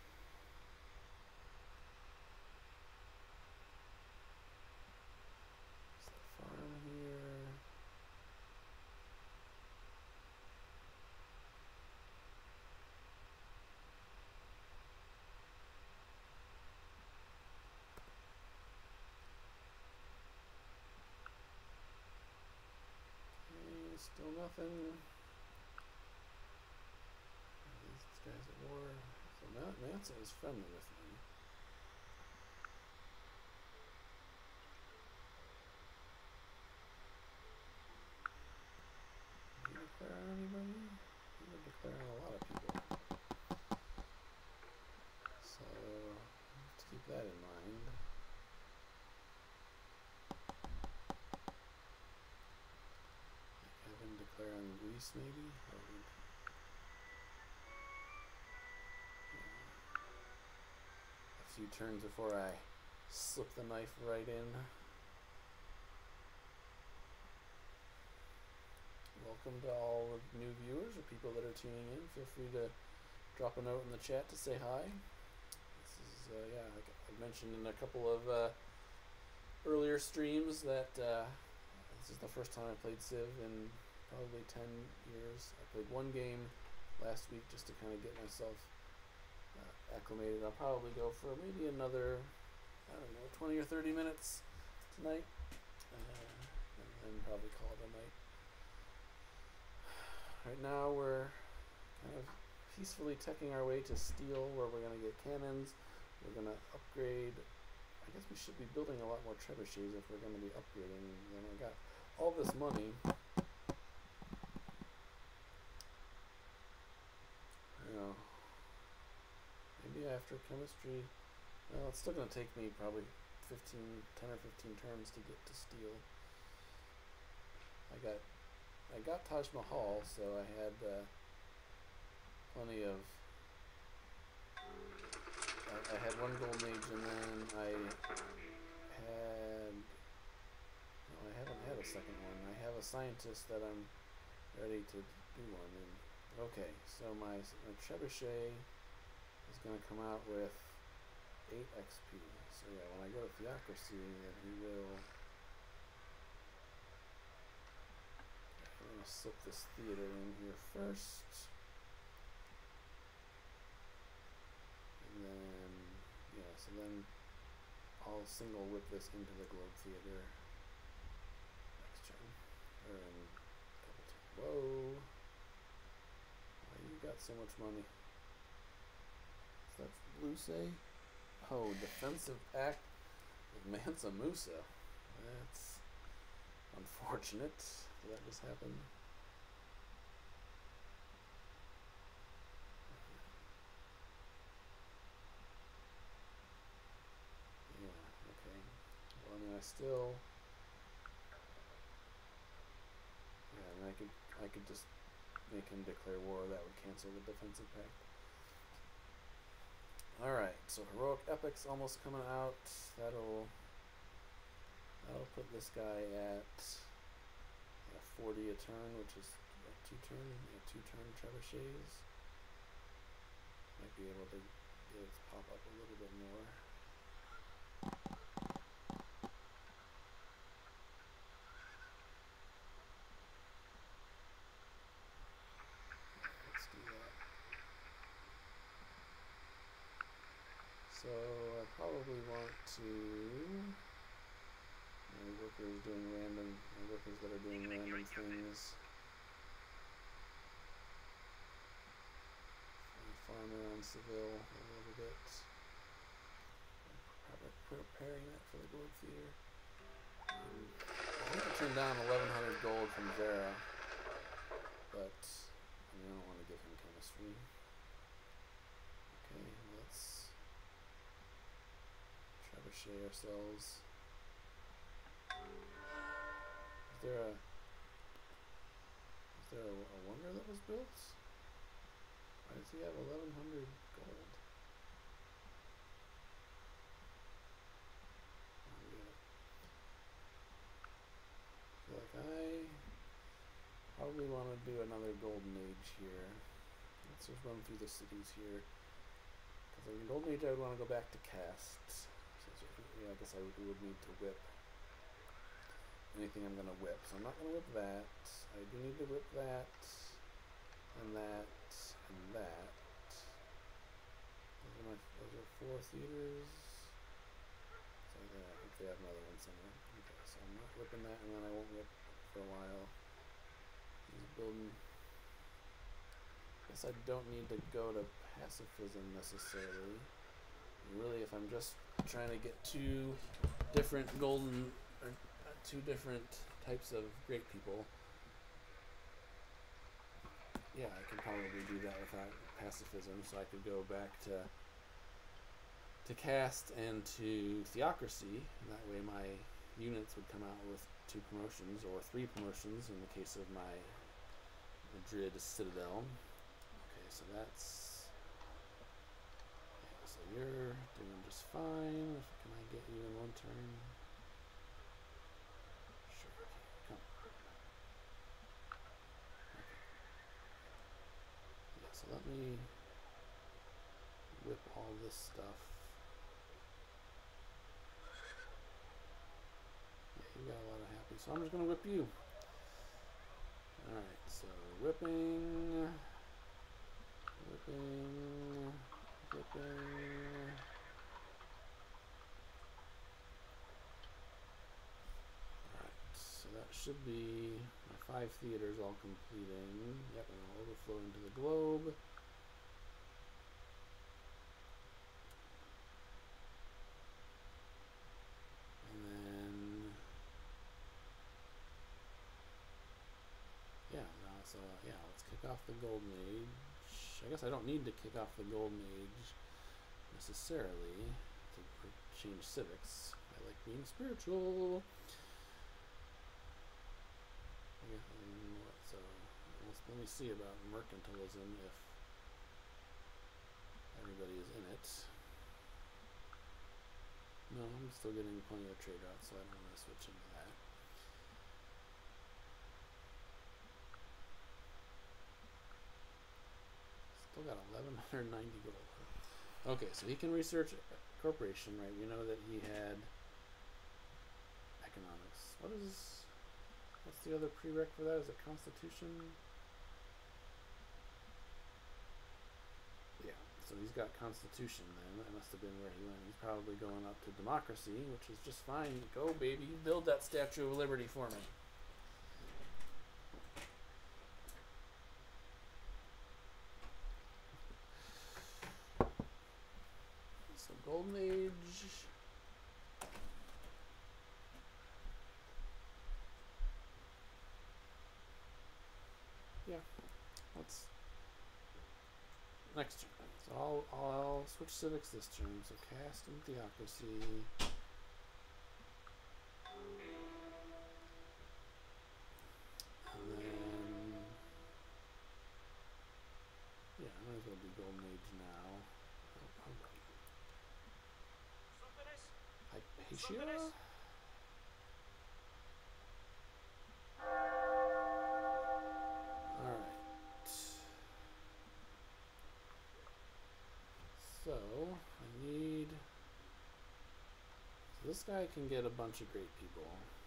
So farm here. Still nothing. These guys at war. So Mansa is friendly with me. Did you declare on anybody? You would declare on a lot of people. So, to keep that in mind. Have him declare on Greece, maybe? A few turns before I slip the knife right in. Welcome to all the new viewers or people that are tuning in. Feel free to drop a note in the chat to say hi. This is, yeah, like I mentioned in a couple of earlier streams that this is the first time I played Civ in probably 10 years. I played one game last week just to kind of get myself acclimated. I'll probably go for maybe another, I don't know, 20 or 30 minutes tonight, and then probably call it a night. Right now we're kind of peacefully teching our way to steel, where we're going to get cannons. We're going to upgrade. I guess we should be building a lot more trebuchets if we're going to be upgrading. Then I got all this money. You know, maybe after chemistry, well, it's still going to take me probably 10 or 15 turns to get to steel. I got Taj Mahal, so I had plenty of. I had one golden age, and then I had. No, I haven't had a second one. I have a scientist that I'm ready to do one. And okay, so my trebuchet is going to come out with 8 XP. So yeah, when I go to Theocracy, then he will. I'm going to slip this theater in here first. And then, yeah, so then I'll single whip this into the Globe Theater next turn. Or in a couple turns. Whoa! Why you got so much money? What's that blue say? Oh, defensive act with Mansa Musa. That's unfortunate. Did that just happen? Yeah, okay. Well, I mean, I still... Yeah, I mean, I could just make him declare war. That would cancel the defensive pact. Alright, so Heroic Epic's almost coming out. That'll put this guy at 40 a turn, which is a 2-turn trebuchets. Might be able to get it to pop up a little bit more. Let's do that. So I probably want to. My workers that are doing random things. Farm around Seville a little bit. Probably preparing that for the Globe Theater. I need to turn down 1100 gold from Vera, but I mean, I don't want to give him chemistry. Okay, let's trebuchet ourselves. Is there a wonder that was built? Why does he have 1100 gold? I feel like I probably want to do another golden age here. Let's just run through the cities here. Because in golden age I would want to go back to cast. So yeah, I guess I would need to whip anything I'm going to whip. So I'm not going to whip that. I do need to whip that, and that, and that. Those are 4 theaters. So I think they have another one somewhere. Okay, so I'm not whipping that, and then I won't whip for a while. He's building. guess I don't need to go to pacifism necessarily. Really, if I'm just trying to get two different two different types of great people, yeah, I can probably do that without pacifism. So I could go back to caste and to theocracy. And that way my units would come out with 2 promotions or 3 promotions in the case of my Madrid Citadel. Okay, so that's... Yeah, so you're doing just fine. Can I get you in 1 turn? Sure, come. Okay. Yeah, so let me whip all this stuff. Yeah, you got a lot of happy, so I'm just gonna whip you. Alright, so whipping. Alright, so that should be my 5 theaters all completing. Yep, and I'll overflow into the globe. And then... yeah, now so yeah, let's kick off the Golden Age. I guess I don't need to kick off the Golden Age necessarily to change civics. I like being spiritual. So let me see about mercantilism if everybody is in it. No, I'm still getting plenty of trade routes, so I don't want to switch into that. Still got 1190 gold. Okay, so he can research corporation, right? We know that he had economics. What's the other prereq for that? Is it Constitution? Yeah, so he's got Constitution then. That must have been where he went. He's probably going up to democracy, which is just fine. Go, baby. Build that Statue of Liberty for me. So Golden Age. Yeah, let's next turn. So I'll switch civics this turn. So caste and theocracy. And then yeah, I might as well do Golden Age now. Hypatia? So, I need... So this guy can get a bunch of great people.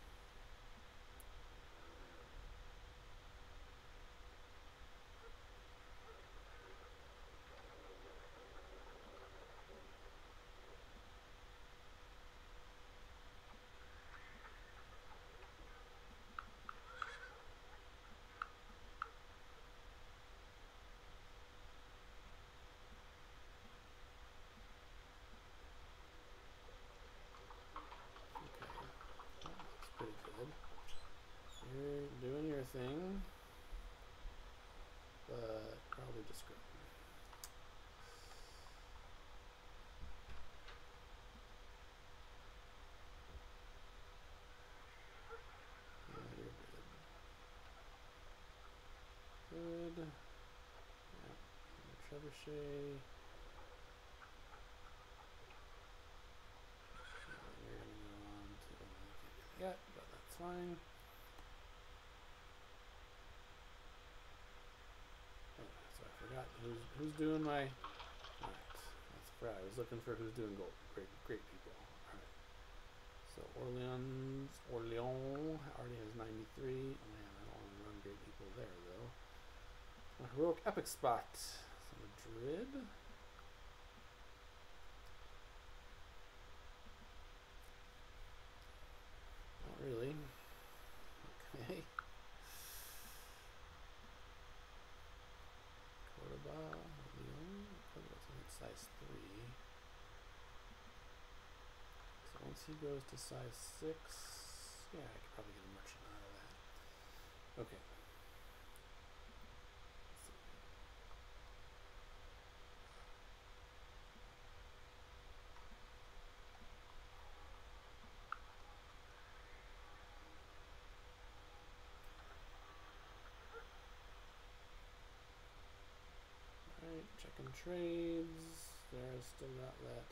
Thing, but probably just go. Yeah, you're good. Good. Yeah. Trebuchet. You're gonna go on to yet, but that's fine. Who's doing my... Alright, that's right. I was looking for who's doing gold. Great people. Alright. So Orleans already has 93. Oh man, I don't want to run great people there though. My heroic epic spot. So Madrid. Not really. Okay. Once he goes to size 6, yeah, I could probably get a merchant out of that. Okay. Alright, checking trades. There's still got that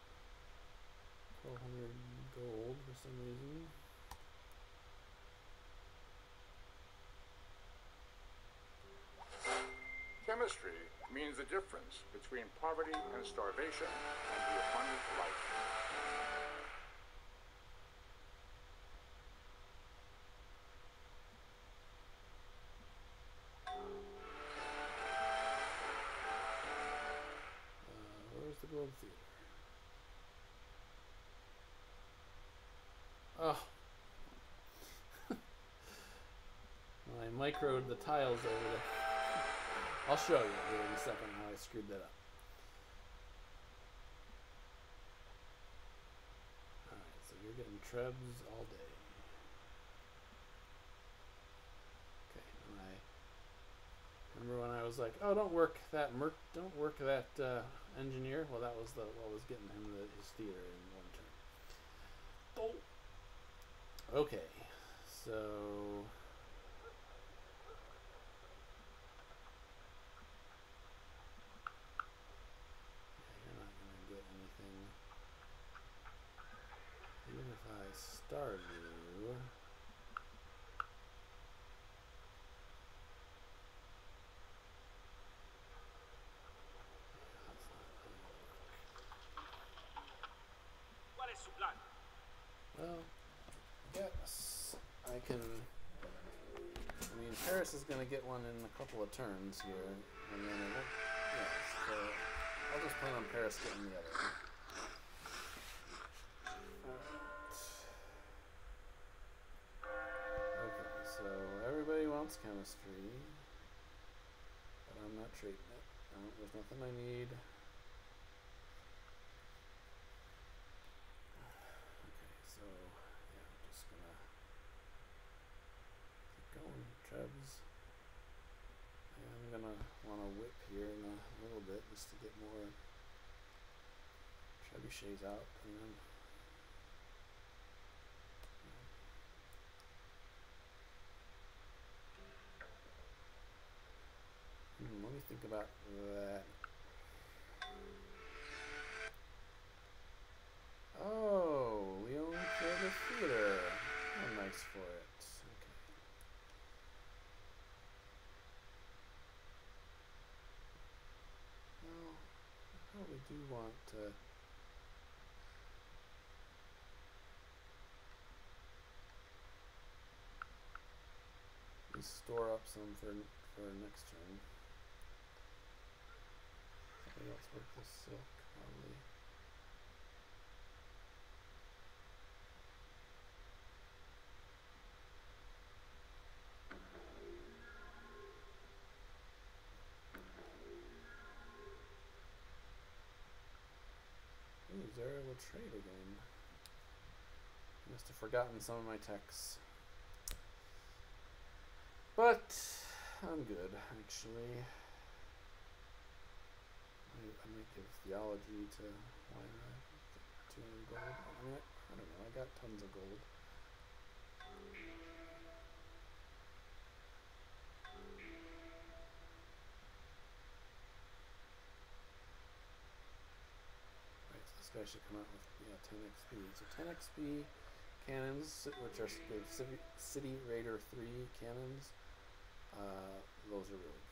1200 gold for some reason. Chemistry means the difference between poverty and starvation and the abundant life. Where's the Globe Theater? Oh. Well, I microed the tiles over there. I'll show you here in a second how I screwed that up. Alright, so you're getting trebs all day. Okay, and I remember when I was like, oh, don't work that engineer. Well, that was what was getting him his theater in one turn. Oh. Okay, so even if I starve you, well, yes, I can. I mean, Paris is going to get one in a couple of turns here, and then it won't. Yeah, so I'll just plan on Paris getting the other one. Okay, so everybody wants chemistry, but I'm not trading it. No, there's nothing I need. Okay, so yeah, I'm just gonna keep going, Trebs. I'm gonna want to whip here in a little bit just to get more trebuchets out, and then. Let me think about that. Oh, Leon for the theater. Oh, nice for it. Okay. Well, I probably do want to. Store up some for next turn. Something else worth the silk, probably. Ooh, Zara will trade again. Must have forgotten some of my texts. But I'm good, actually. I might give theology to Lyra. 200 gold. I mean, I don't know. I got tons of gold. Right, so this guy should come out with 10 XP. So 10 XP cannons, which are City Raider 3 cannons. Those are really good.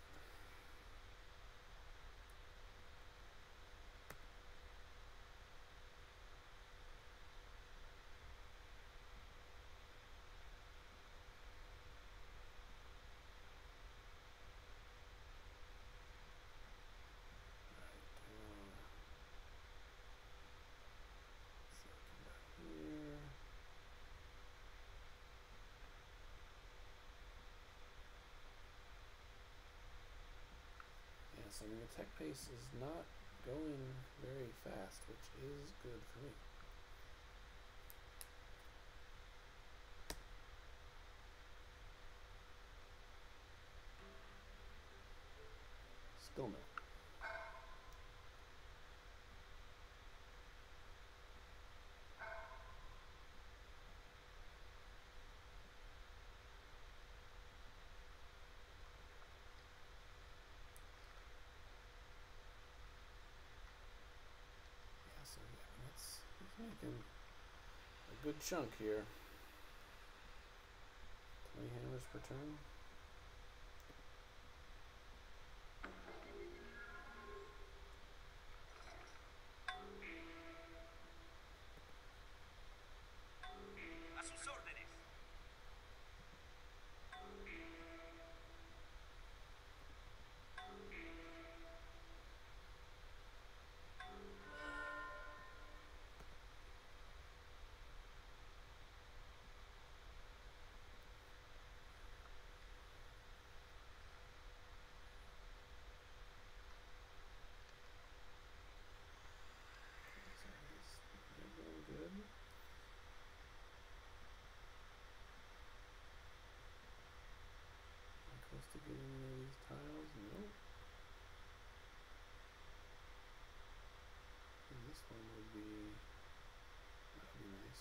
So I mean, the tech pace is not going very fast, which is good for me. Still no. Yeah, so yeah, he's making a good chunk here. 20 hammers per turn. A sus órdenes. They're doing good. Am I close to getting any of these tiles? Nope. And this one would be, that would be nice.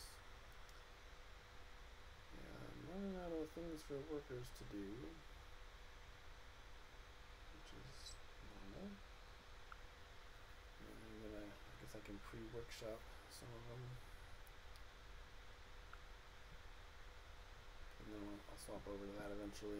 Yeah, I'm running out of things for workers to do, which is normal. And I guess I can pre-workshop some of them. And then I'll swap over to that eventually.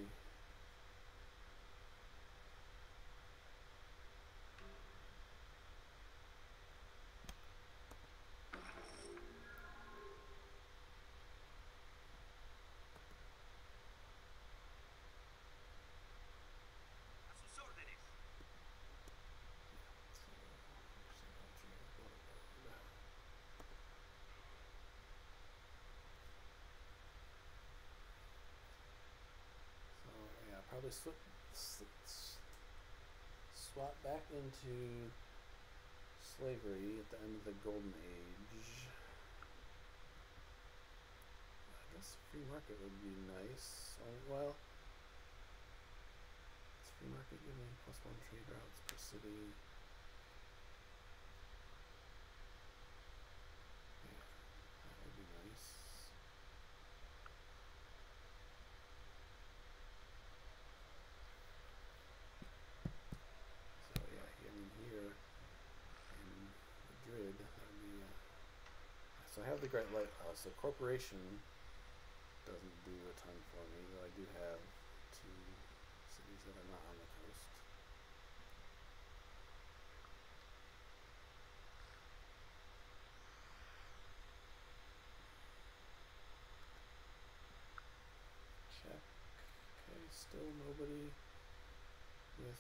A sus órdenes. So yeah, probably swap back into slavery at the end of the Golden Age. I guess free market would be nice. Well, it's free market give me +1 trade routes per city. Yeah, that would be nice. So yeah, I mean here in Madrid, that would be. So I have the Great Light. So corporation doesn't do a ton for me, though I do have 2 cities that are not on the coast. Check. Okay, still nobody with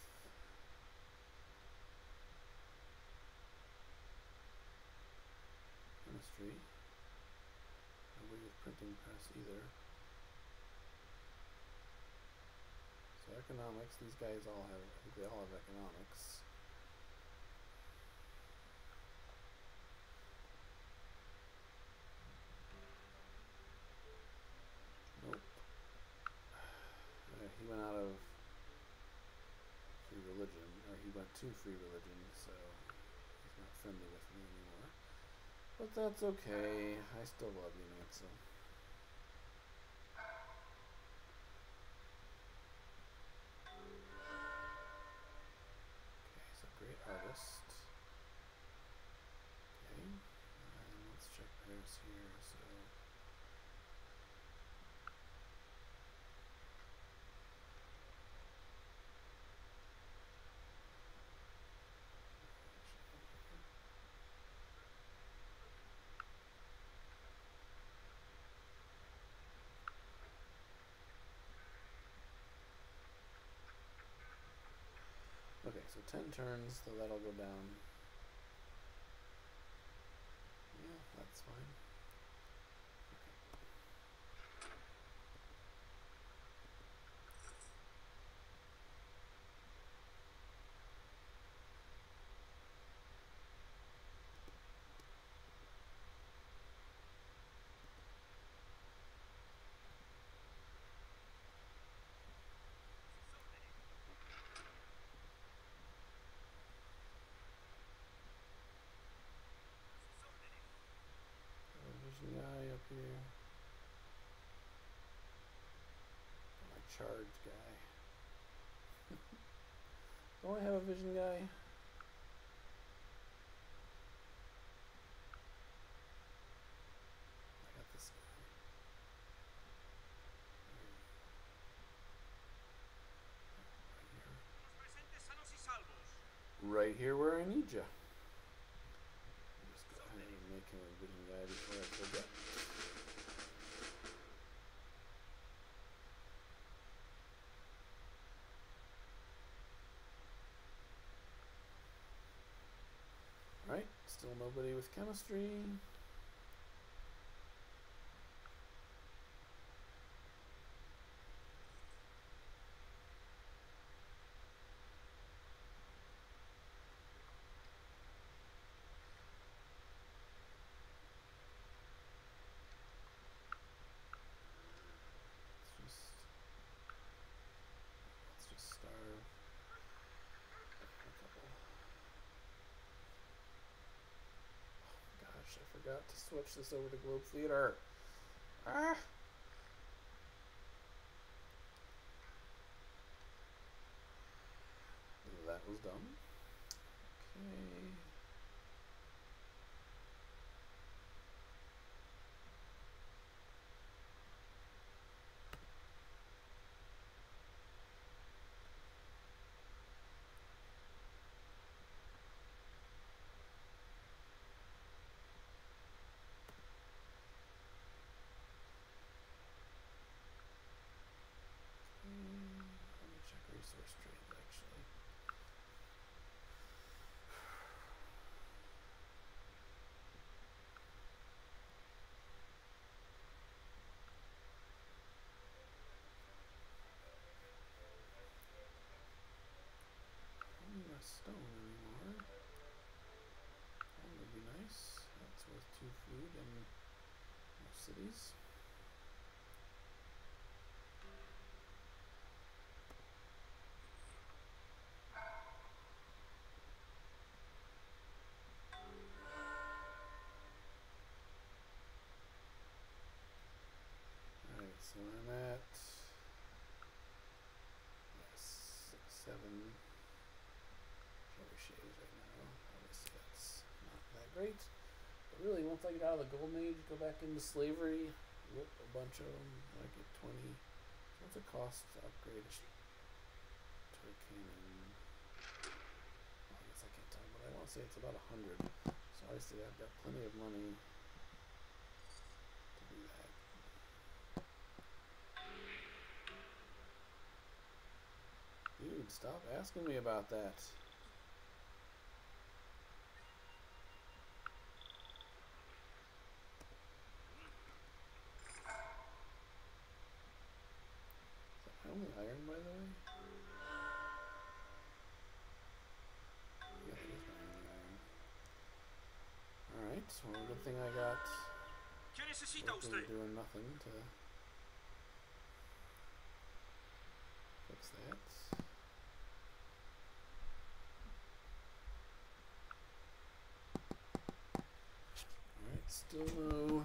chemistry. Nobody with printing press either. So economics, these guys all have, I think they all have economics. Nope. He went out of free religion, or he went to free religion, so he's not friendly with me anymore. But that's okay. I still love you, Nancy. Okay, so great artist. Okay, and let's check Paris here. So okay, so 10 turns, so that'll go down. Yeah, that's fine. Don't I have a vision guy? I got this guy. Los presentes sanos y salvos. Right here where I need you. Just go ahead and make him a vision guy before I forget. Alright, still nobody with chemistry. Let's just starve a couple. Oh gosh, I forgot to switch this over to Globe Theater. Ah! That was dumb. Okay. Let me check resource trade actually. I don't need a stone anymore. That would be nice. That's worth 2 food and more cities. Alright, so I'm at 6, 7 Joey Shays right now. Obviously that's not that great. But really, once I get out of the Golden Age, go back into slavery, whoop a bunch of them, I get 20. What's it cost to upgrade a toy cannon? Well, I guess I can't tell, but I want to say it's about 100. So obviously I've got plenty of money to do that. Dude, stop asking me about that. Is that my only iron, by the way? Yeah, that is my only iron. Alright, well, good thing I got ¿Qué necesita Hopefully usted? doing nothing to fix that. Alright, still no.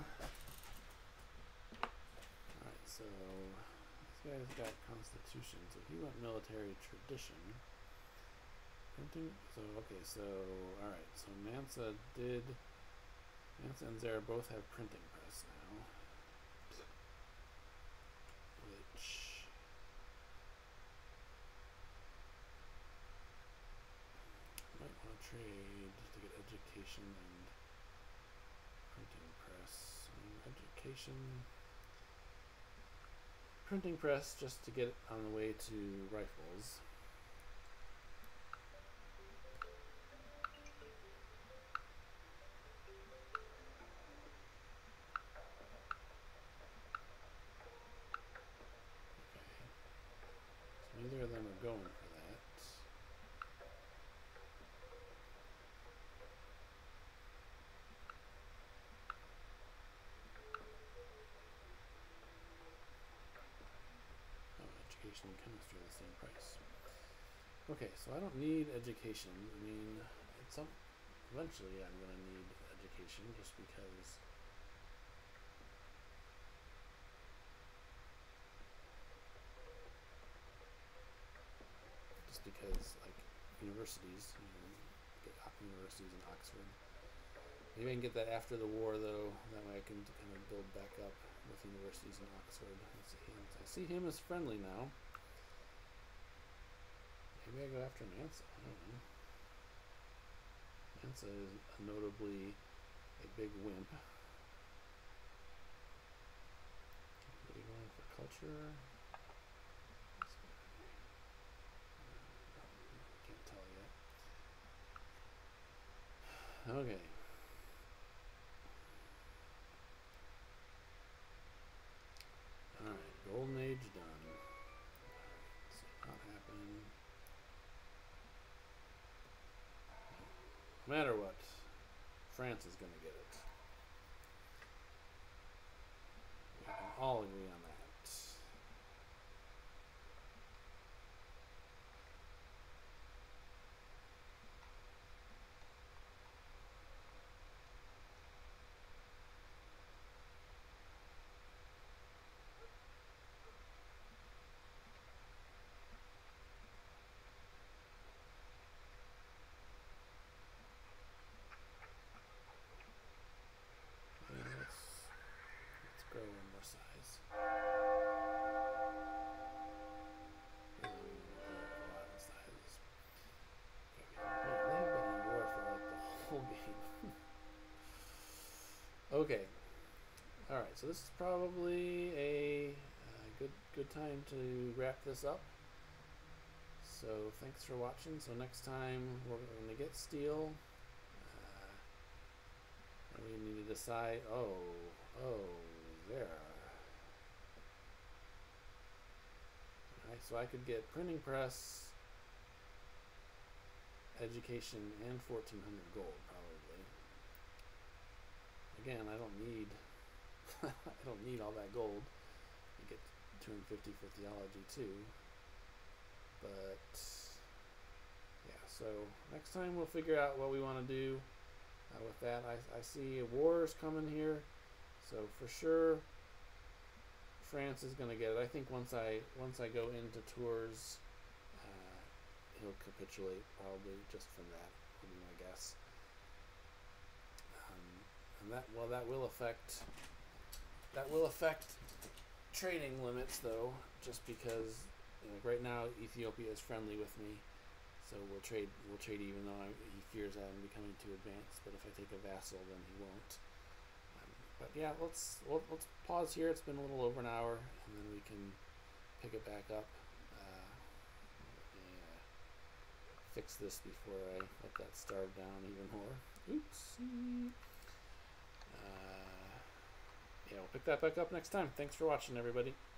Alright, so this guy's got Constitution, so he went military tradition. Printing, so okay, so alright, so Mansa and Zara both have printing press now. Which might want to trade to get education and printing press. Education, printing press just to get on the way to rifles. Neither of them are going for that. Oh, education and chemistry are the same price. Okay, so I don't need education. I mean, eventually I'm going to need education just because like universities. You know, get universities in Oxford. Maybe I can get that after the war, though. That way I can kind of build back up with universities in Oxford. Let's see. I see him as friendly now. Maybe I go after Mansa. I don't know. Mansa is notably a big wimp. Are we going for culture? Can't tell yet. Okay. Alright, Golden Age done. So not happening. No matter what, France is going to get it. We can all agree on that. Let's grow in more size. A lot of sizes. Okay, they've been in war for like the whole game. Okay. Alright, so this is probably a good time to wrap this up. So thanks for watching. So next time we're going to get steel. And we need to decide, there. Alright, so I could get printing press, education, and 1,400 gold probably. Again, I don't need I don't need all that gold. I get 250 for theology too. But yeah, so next time we'll figure out what we want to do with that. I see wars coming here, so for sure France is going to get it. I think once I go into Tours, he'll capitulate probably just from that. Would be my guess. And that will affect trading limits though, just because right now Ethiopia is friendly with me, so we'll trade even though he fears I'm becoming too advanced. But if I take a vassal, then he won't. But yeah, let's pause here. It's been a little over an hour, and then we can pick it back up. Fix this before I let that starve down even more. Oops. Yeah, we'll pick that back up next time. Thanks for watching, everybody.